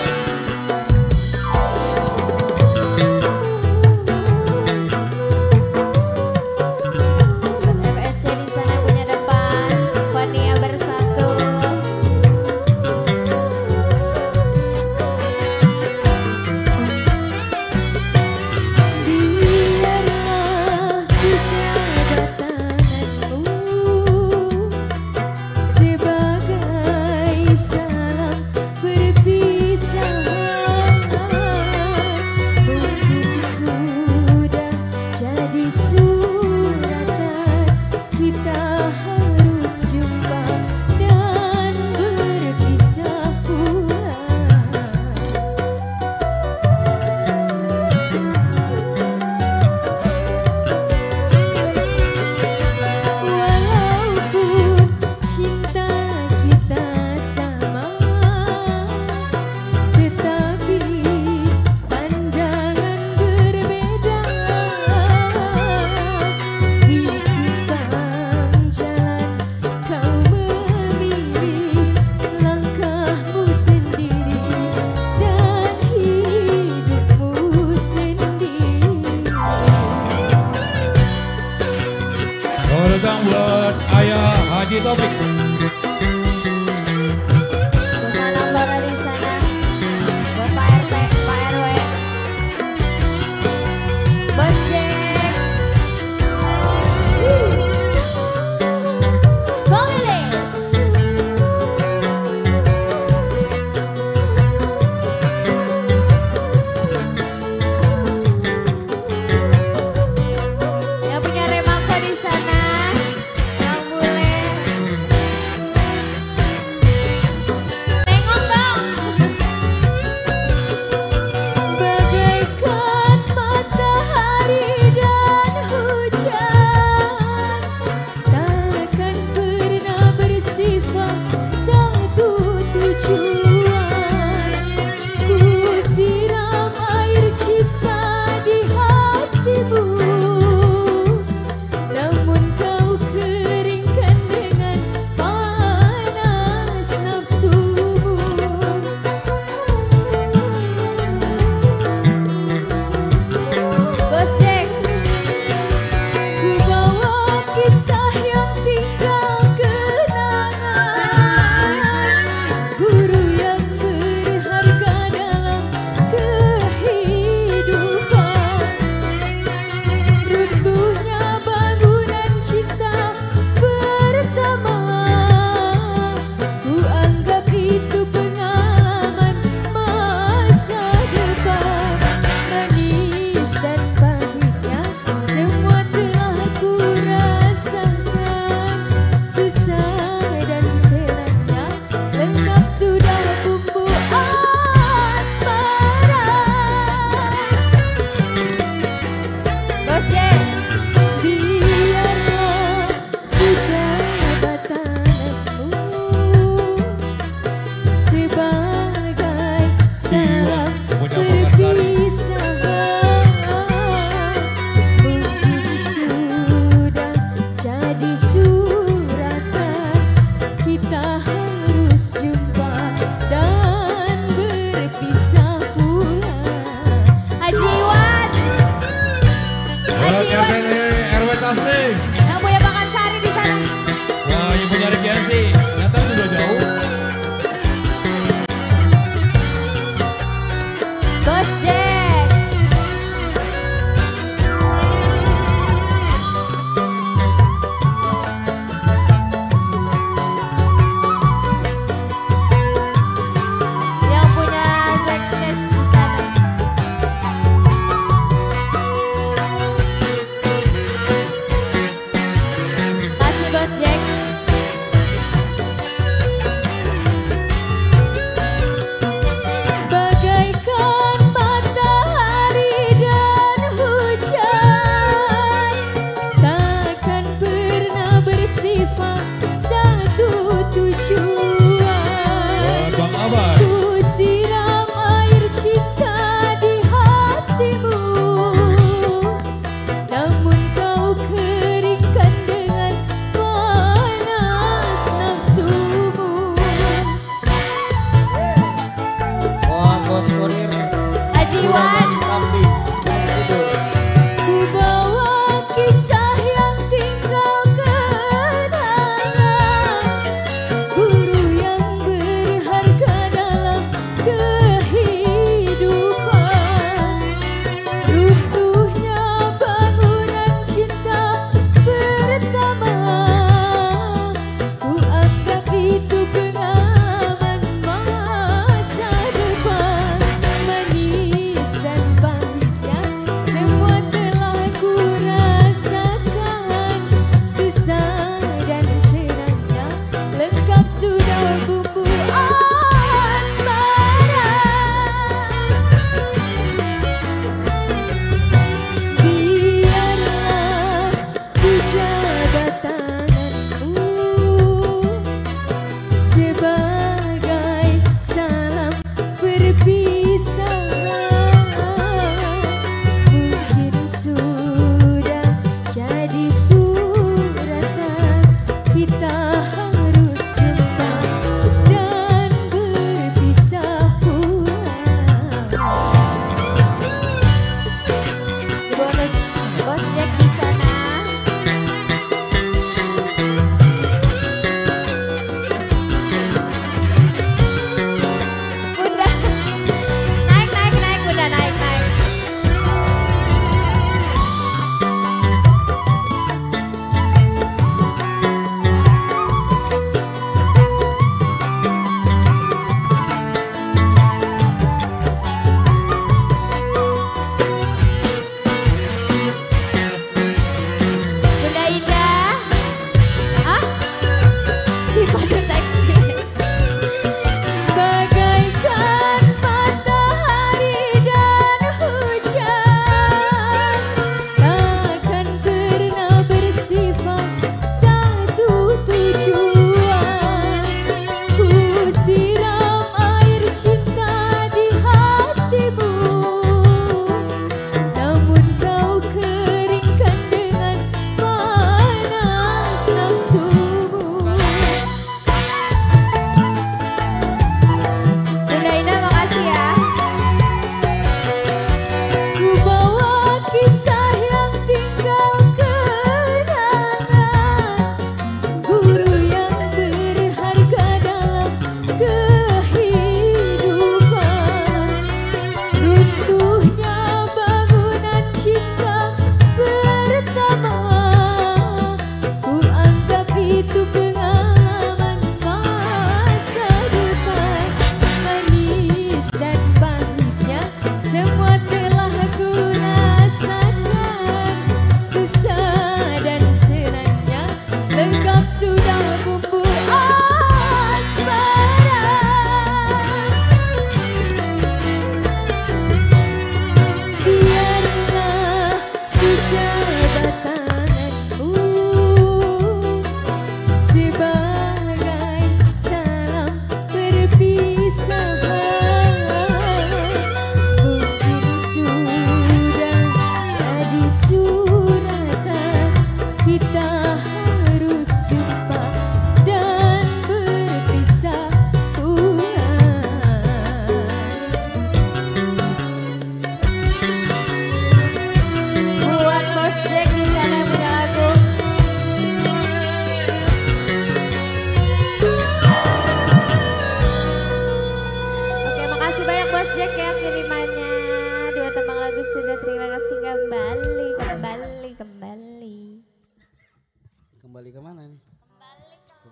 FSC di sana punya depan, Fania Bersatu.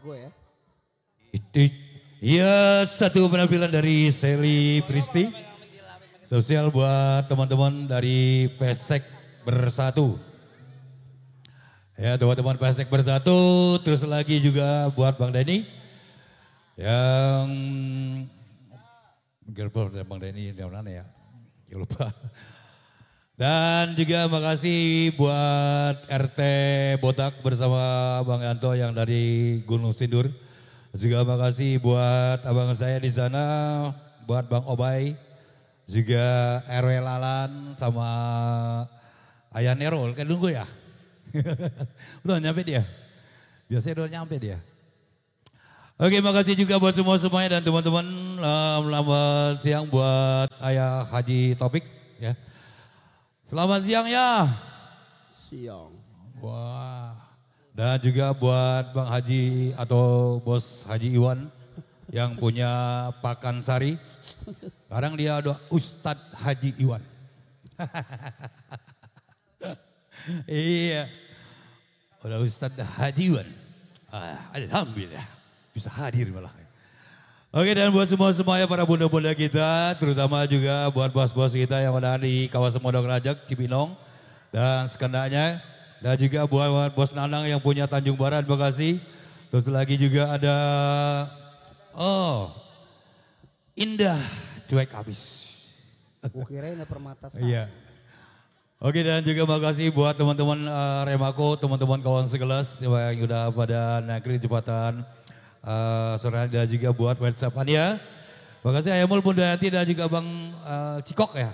gue ya. Iya, satu penampilan dari Sally Pristi. Sosial buat teman-teman dari Pesek Bersatu. Ya, teman-teman Pesek Bersatu, terus lagi juga buat Bang Denny. Yang Bang Denny yang mana ya? Ya lupa. Dan juga makasih buat RT Botak bersama Bang Yanto yang dari Gunung Sindur. Juga makasih buat abang saya di sana, buat Bang Obay, juga RW Lalan sama Ayah Nerol, kan nunggu ya? Udah nyampe dia? Biasanya udah nyampe dia. Oke, makasih juga buat semuanya dan teman-teman. Selamat siang buat Ayah Haji Topik ya. Selamat siang ya. Siang. Wah. Dan juga buat Bang Haji atau Bos Haji Iwan yang punya Pakan Sari. Sekarang dia ada Ustadz Haji Iwan. Iya. Udah Ustadz Haji Iwan. Alhamdulillah bisa hadir malah. Oke, dan buat semuanya para bunda-bunda kita, terutama juga buat bos-bos kita yang ada di kawasan Modok Rajak, Cibinong dan sekendaknya. Dan juga buat Bos Nanang yang punya Tanjung Barat, terima kasih. Terus lagi juga ada, Indah cuek habis. Kukirain permata saya. Iya. Oke, dan juga makasih buat teman-teman Remako, teman-teman kawan sekelas yang udah pada negeri jembatan sore hari, dan juga buat WhatsApp ya. Makasih Ayamul Pundayanti dan juga Bang Cikok ya.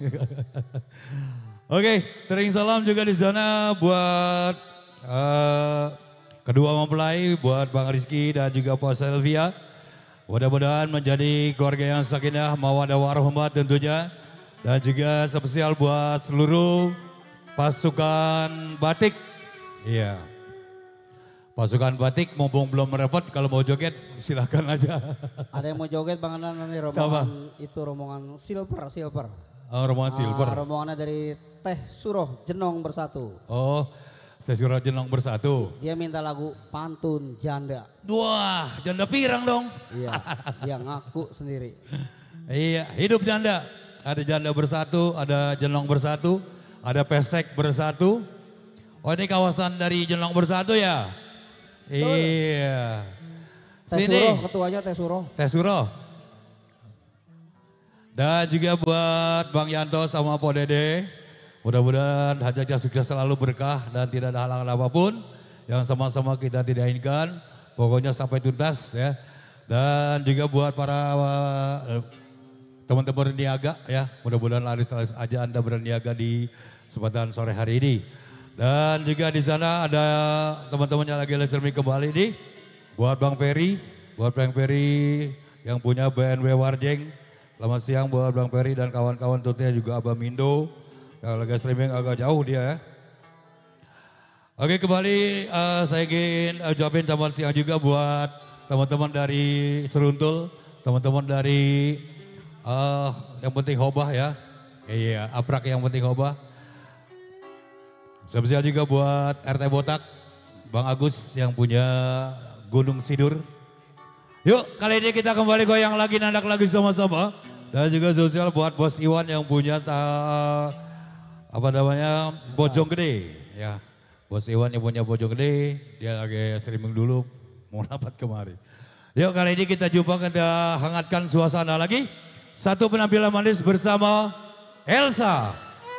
Oke, tering salam juga di sana buat kedua mempelai, buat Bang Rizky dan juga Pak Selvia. Mudah-mudahan menjadi keluarga yang sakinah, mawaddah warahmah tentunya. Dan juga spesial buat seluruh pasukan batik. Iya. Pasukan batik mumpung belum merepot, kalau mau joget silakan aja. Ada yang mau joget Bang Anan nanti rombongan itu rombongan silver. Rombongan silver. Rombongannya dari Teh Suroh Jenong Bersatu. Oh, Teh Suroh Jenong Bersatu. Dia minta lagu Pantun Janda. Wah, janda pirang dong. Iya, dia ngaku sendiri. Iya, hidup janda. Ada janda bersatu, ada Jenong Bersatu, ada Pesek Bersatu. Oh, ini kawasan dari Jenong Bersatu ya? Betul. Iya. Teh Suroh, ketuanya Teh Suroh. Teh Suroh. Dan juga buat Bang Yanto sama Po Dede. Mudah-mudahan hajatnya sukses selalu berkah dan tidak ada halangan apapun yang sama-sama kita tidak inginkan. Pokoknya sampai tuntas ya. Dan juga buat para teman-teman berniaga ya. Mudah-mudahan laris-laris aja Anda berniaga di kesempatan sore hari ini. Dan juga di sana ada teman-teman yang lagi cermin kembali nih. Buat Bang Ferry, yang punya BNW Warjeng. Selamat siang buat Bang Ferry dan kawan-kawan tentunya juga Abah Mindo. Yang lagi streaming agak jauh dia ya. Oke, kembali saya ingin ucapin selamat siang juga buat teman-teman dari Seruntul. Teman-teman dari yang penting Hobah ya. Iya, Aprak yang penting Hobah. Spesial juga buat RT Botak, Bang Agus yang punya Gunung Sidur. Yuk, kali ini kita kembali goyang lagi, nandak lagi sama-sama. Dan juga sosial buat Bos Iwan yang punya Bojong Gede. Ya, Bos Iwan yang punya Bojong Gede, dia lagi streaming dulu, mau rapat kemari. Yuk, kali ini kita jumpa, kita hangatkan suasana lagi. Satu penampilan manis bersama Elsa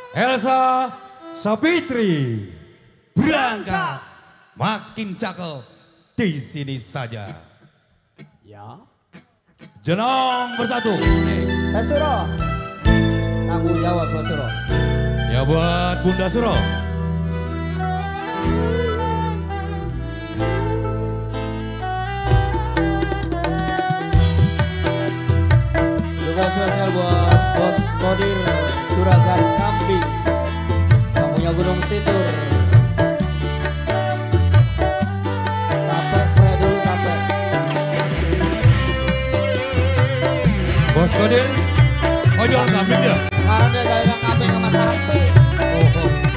Sapitri. Berangkat, makin cakep di sini saja. Ya. Jenong Bersatu. Teh Suroh. Tanggung jawab Teh Suroh. Ya buat Bunda Suroh. Juga spesial buat Bos Kodir Juragan Kambing. Yang punya Gunung Sindur. Bos Kodir, ojol kambing ya? Sekarang dia dagang kambing sama sapi.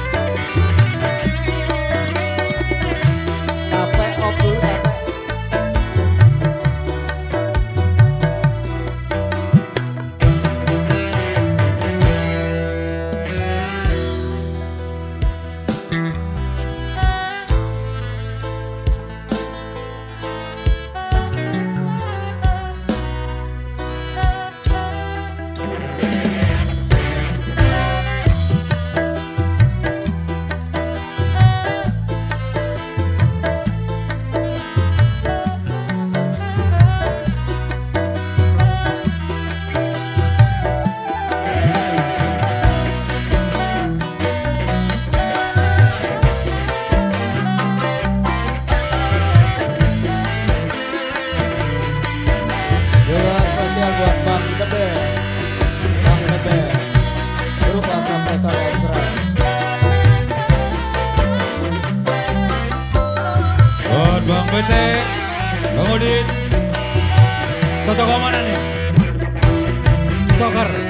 Capek op dulu capek. Tete, Bang Udin. Toto mana nih? Soccer.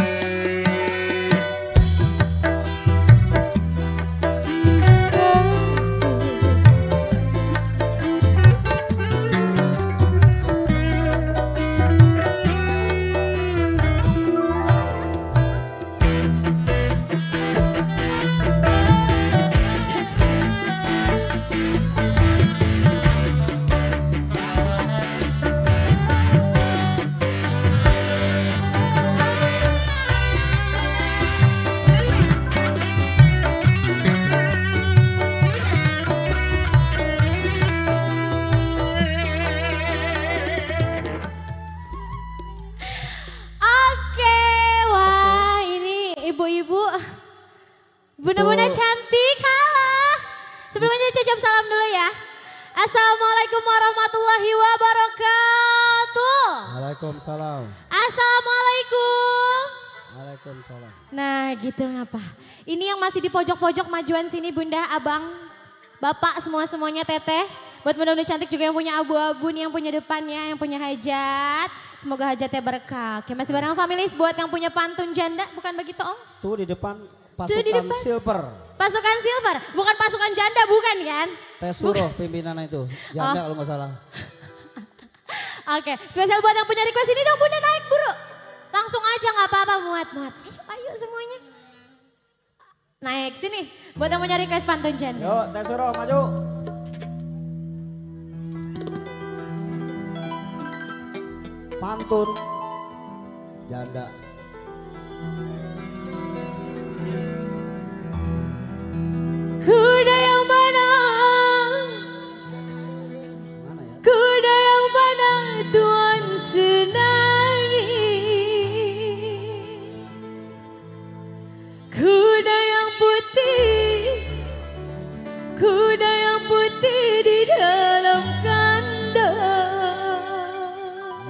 Oke, wah ini ibu-ibu bunda-bunda cantik, halo. Sebelumnya cocok salam dulu ya. Assalamualaikum warahmatullahi wabarakatuh. Waalaikumsalam. Assalamualaikum. Waalaikumsalam. Nah gitu ngapa. Ini yang masih di pojok-pojok majuan sini bunda, abang, bapak semuanya teteh. Buat bunda-bunda cantik juga yang punya abu-abu nih, yang punya depannya, yang punya hajat. Semoga hajatnya berkah. Oke masih bareng families buat yang punya pantun janda, bukan begitu om? Tuh di depan Tuh di pasukan depan. silver. Pasukan silver, bukan pasukan janda bukan kan? Teh Suruh pimpinan itu. Janda kalau nggak salah. Oke, spesial buat yang punya request ini dong bunda naik buru. Langsung aja nggak apa-apa muat-muat. Ayo semuanya. Naik sini, buat yang punya request pantun janda. Yuk Teh Suruh maju. Pantun janda. Kuda yang mana? Mana ya? Kuda yang mana Tuhan senangi? Kuda yang putih di dalam kandang.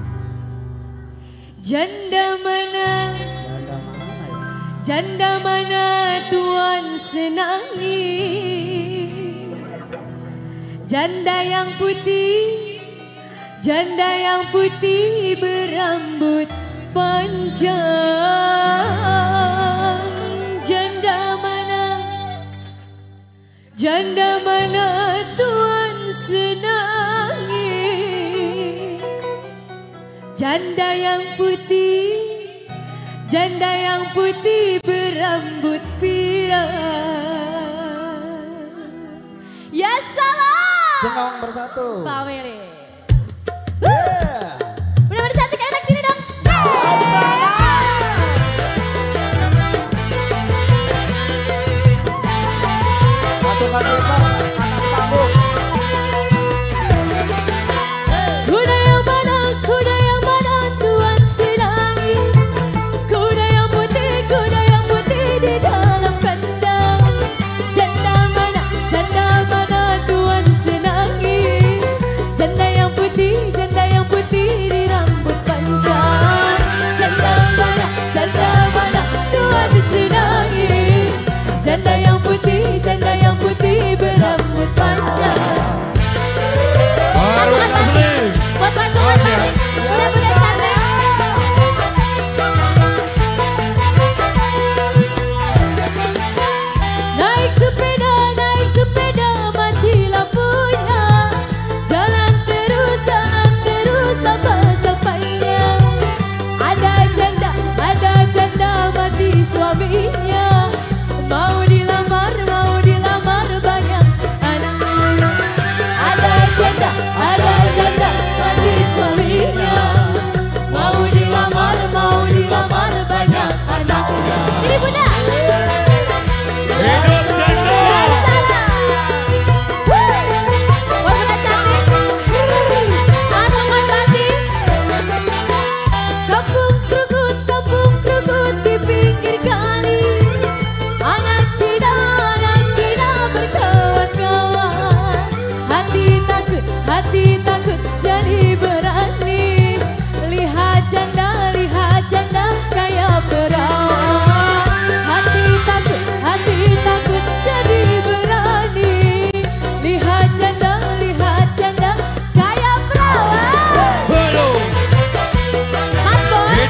Janda mana? Janda mana ya? Janda mana Tuhan senangi? Janda yang putih berambut panjang. Janda mana Tuhan senangi? Janda yang putih berambut pirang. Ya salam. Jenong bersatu. Families. Yeah. Benar-benar cantik enak sini dong. Pasukan silver atas panggung. Kuda yang mana Tuhan senangi? Kuda yang putih di dalam kandang. Janda mana Tuhan senangi? Janda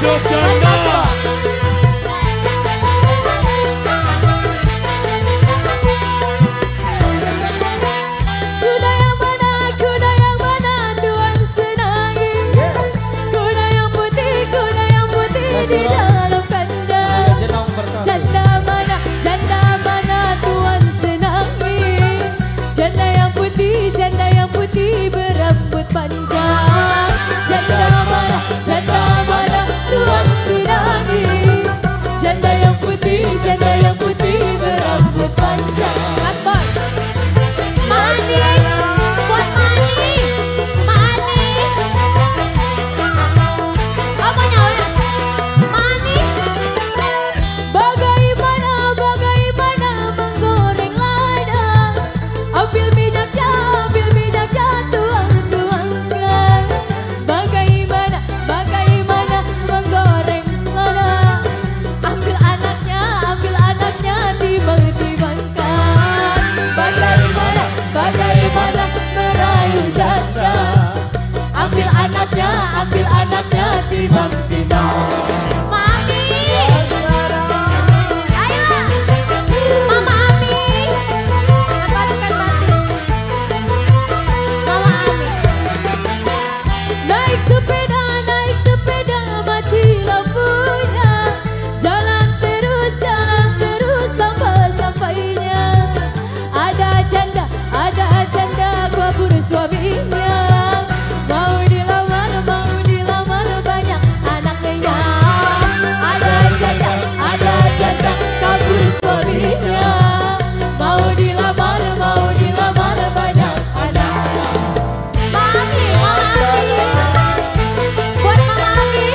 Hidup Buat janda. Bosco. Kuda yang mana Tuhan senangi. Kuda yang putih di dalam kandang. Janda mana Tuhan senangi. Janda yang putih berambut panjang. Janda mana Tuhan senangi. Janda yang putih berambut panjang. Mas Boy. Mani, buat Mani. Apa nyawa? Mani. Bagaimana menggoreng lada. Ambil minyaknya tuangkan. Bagaimana menggoreng lada. Ambil anaknya timbang-timbangkan. Bagaimana merayu janda. Ambil anaknya timbang-timbang. Mami, ayo, Mama Ami, pasukan batik. Mama Ami, naik sepeda mati lampunya. Jalan terus sampai-sampainya. Ada janda kabur suaminya. Mau dilamar banyak anaknya. Ada janda kabur suaminya. Mau dilamar banyak anaknya. Mami, Mama Ami, buat Mama Ami.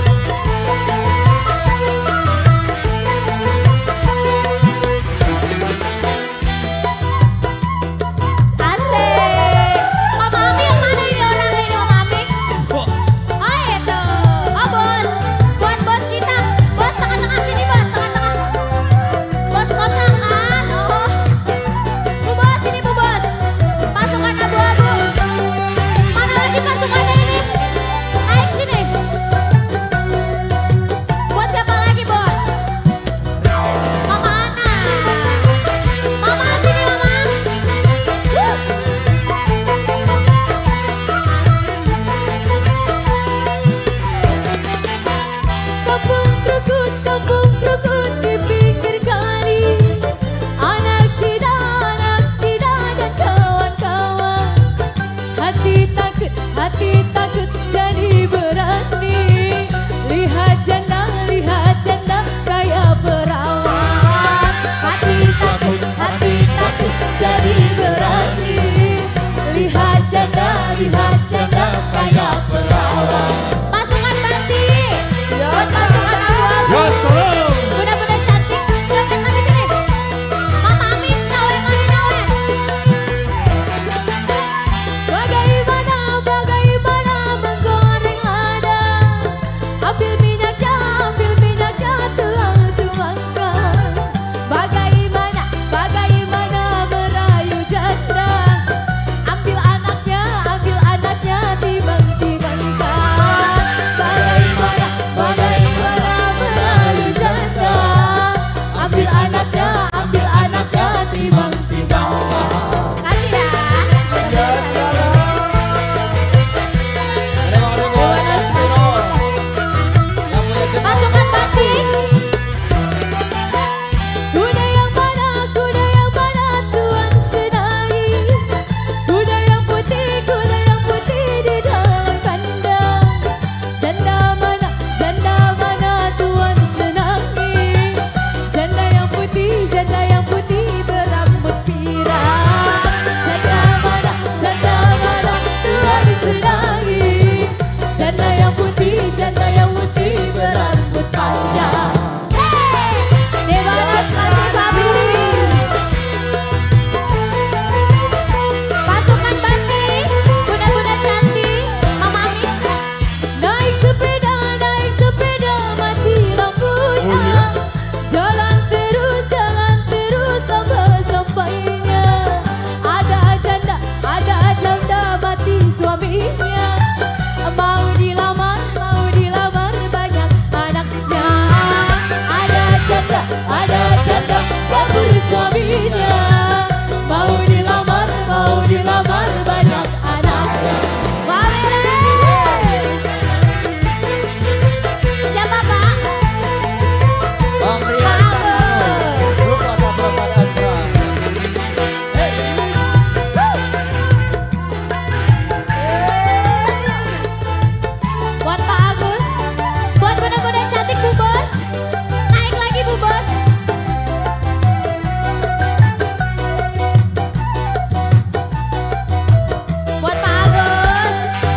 Asik. Mama Ami yang mana ini orangnya ini Mama Ami? Oh itu. Oh bos. Buat bos kita. Bos tengah-tengah sini bos. Tengah-tengah. Bos kondangan. Oh. Bu bos ini bu bos. Pasukan abu-abu. Mana lagi pasukannya ini? Naik sini. Buat siapa lagi bos? Mama Ana. Mama sini Mama. Kampung krukut di pinggir kali. Anak cida dan kawan-kawan. Hati takut jadi berani. Lihat janda kayak perawan. Hati takut jadi berani. Lihat janda kayak perawan. Pasukan batik. Buat pasukan abu-abu. Gas tolong. Bunda-bunda cantik, joget lagi sini. Mama Ami, nawen. Bagaimana menggoreng lada. Ambil minyaknya tuangkan. Bagaimana merayu janda. Ambil anaknya timbang-timbangkan. Bagaimana merayu janda. Ambil anaknya timbang-timbangkan. Kasih ya. Pasukan batik. Kuda yang mana Tuhan senangi. Kuda yang putih di dalam kandang. Janda mana Tuhan senangi. Janda yang putih berambut pirang. Janda mana Tuhan senangi. Janda yang putih berambut panjang. Dewanas masih bagus. Pasukan batik, bunda-bunda cantik, Mama Ami. Naik sepeda mati lampunya. Jalan terus sampai-sampainya. Ada janda mati suaminya. Mau dilamar banyak suaminya. Mau dilamar banyak anaknya. Wales. Siapa Pak? Bang Pak Rian Agus. Grup WhatsApp Azra. Buat Pak Agus, buat muda-muda cantik Bu Bos, naik lagi Bu Bos. Buat Pak Agus.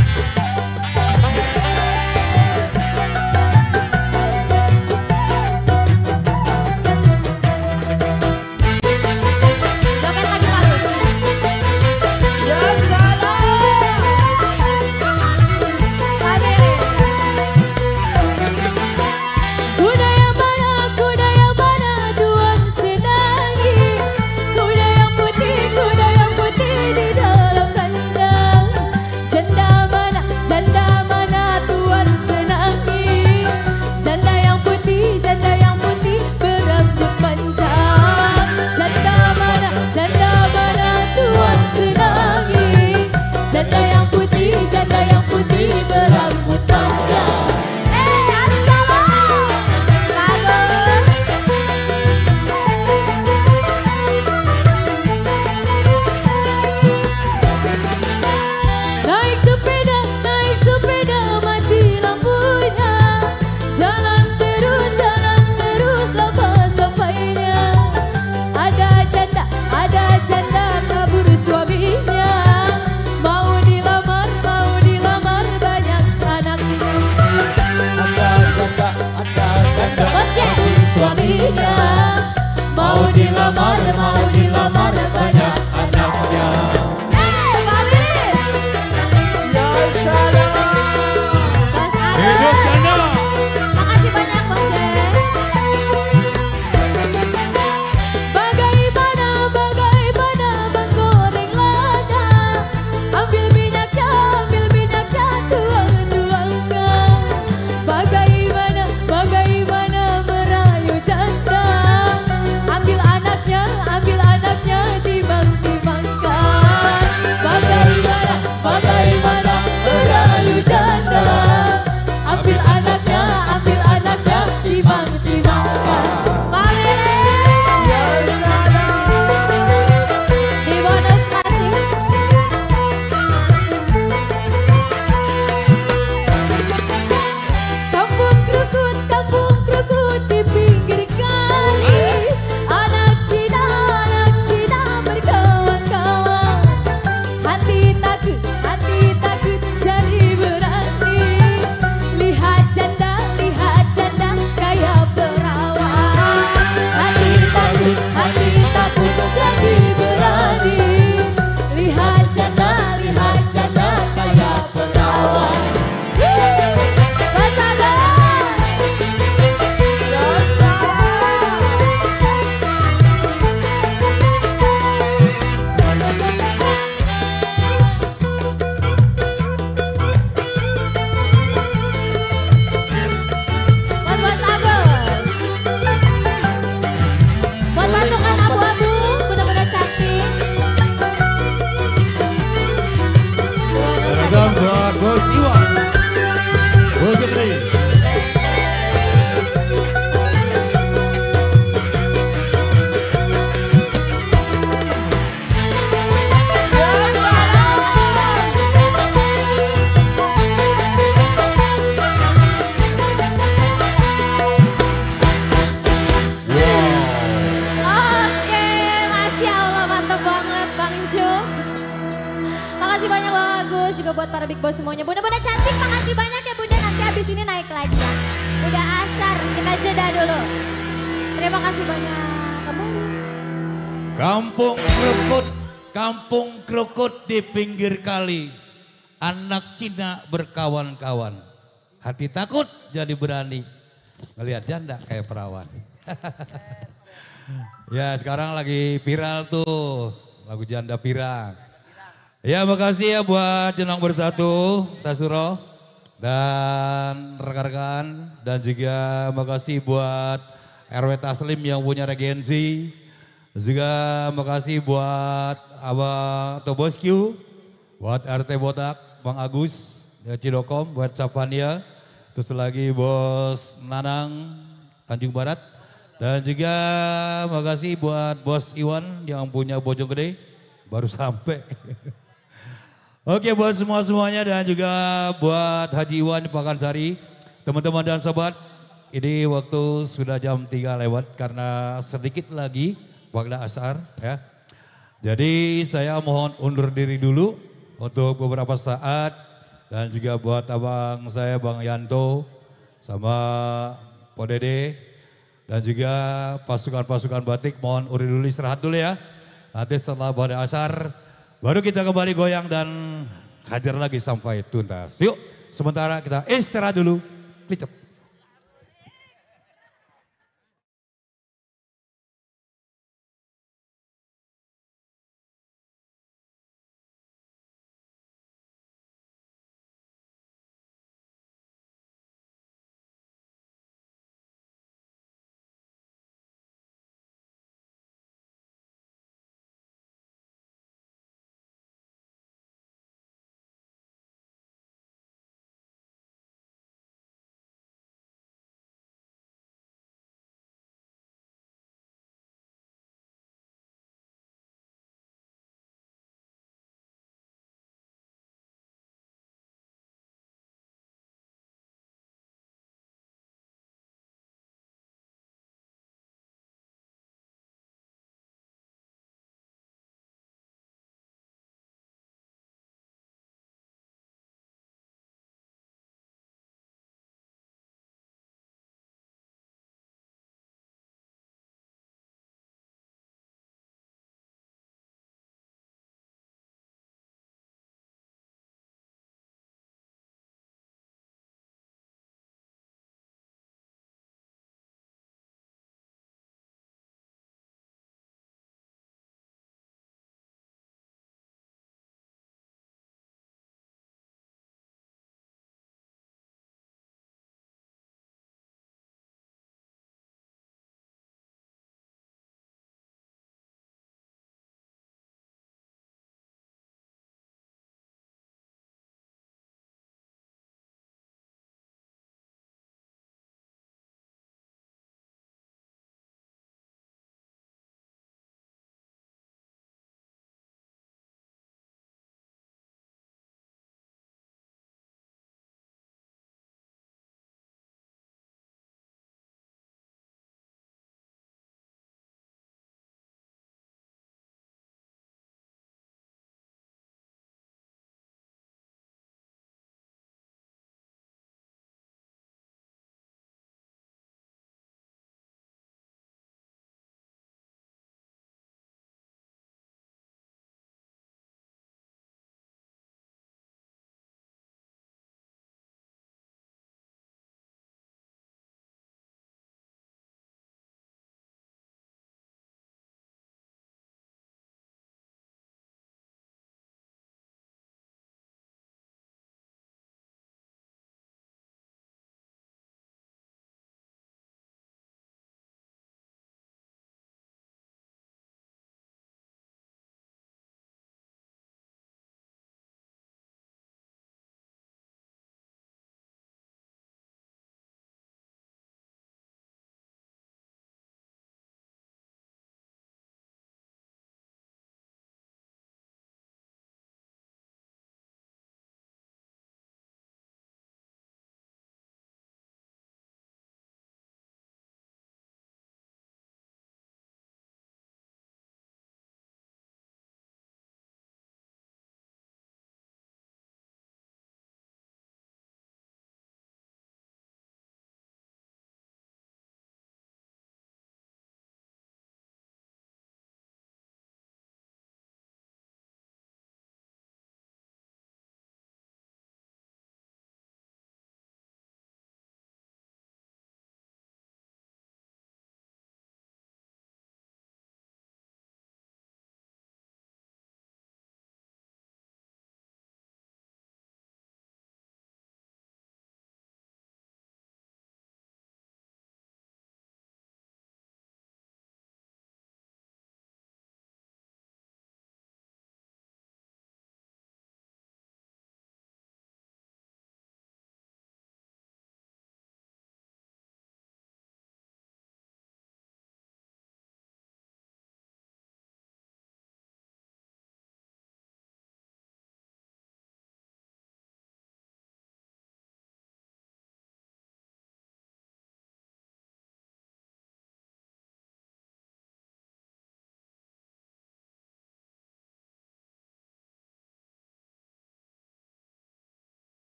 Joget lagi Pak Agus. Ya salah. Kuda yang mana Tuhan senangi. Kuda yang putih di dalam kandang. Janda mana Tuhan senangi. Janda yang putih berambut panjang. Janda mana Tuhan senangi. Janda yang putih berambut panjang. Assalam, bagus. Naik sepeda mati lampunya. Jalan terus lama sampainya. Ada janda kabur suaminya. Mau dilamar banyak anaknya. Ojek suaminya. Mau dilamar banyak anaknya. Paris. Mas Agus. Makasih banyak Ojek. Bagaimana menggoreng lada. Ambil minyaknya tuang-tuangkan. Bagaimana merayu janda. Ambil anaknya timang-timangkan. Bagaimana merayu janda. Ambil anaknya timang-timangkan. Di bonus kasih. Kampung krukut di pinggir kali. Anak Cina berkawan-kawan. Hati takut jadi berani. Lihat janda kayak perawan. Hati takut jadi berani. Lihat janda kayak perawan. Mas Agus. Buat Mas Agus. Buat pasukan abu-abu, benar-benar cantik. Dan buat Bos Iwan. Bos Jepri. Oke, Masya Allah mantap banget Bang Incu. Makasih banyak Bang Agus, juga buat para big boss semuanya. Bunda-bunda cantik, makasih banyak ya Bunda. Nanti habis ini naik lagi ya. Udah asar, kita jeda dulu. Terima kasih banyak. Kembali. Kampung krukut di pinggir kali. Anak Cina berkawan-kawan. Hati takut jadi berani. Ngelihat janda kayak perawan. Ya sekarang lagi viral tuh lagu Janda Pirang. Ya makasih ya buat Jenang Bersatu, Tasuro dan rekan-rekan. Dan juga makasih buat RW Taslim yang punya regensi. Juga makasih buat Abang atau Bos Q, buat RT Botak, Bang Agus, Cidokom, buat Sapania, terus lagi Bos Nanang, Tanjung Barat. Dan juga makasih buat Bos Iwan yang punya Bojonggede, baru sampai. Oke buat semuanya dan juga buat Haji Iwan di Pakansari, teman-teman dan sobat, ini waktu sudah jam 3 lewat karena sedikit lagi waktu asar ya. Jadi saya mohon undur diri dulu untuk beberapa saat dan juga buat abang saya Bang Yanto sama Pak Dede dan juga pasukan-pasukan batik mohon undur dulu istirahat dulu ya. Nanti setelah pada asar baru kita kembali goyang dan hajar lagi sampai tuntas. Yuk sementara kita istirahat dulu. Klicep.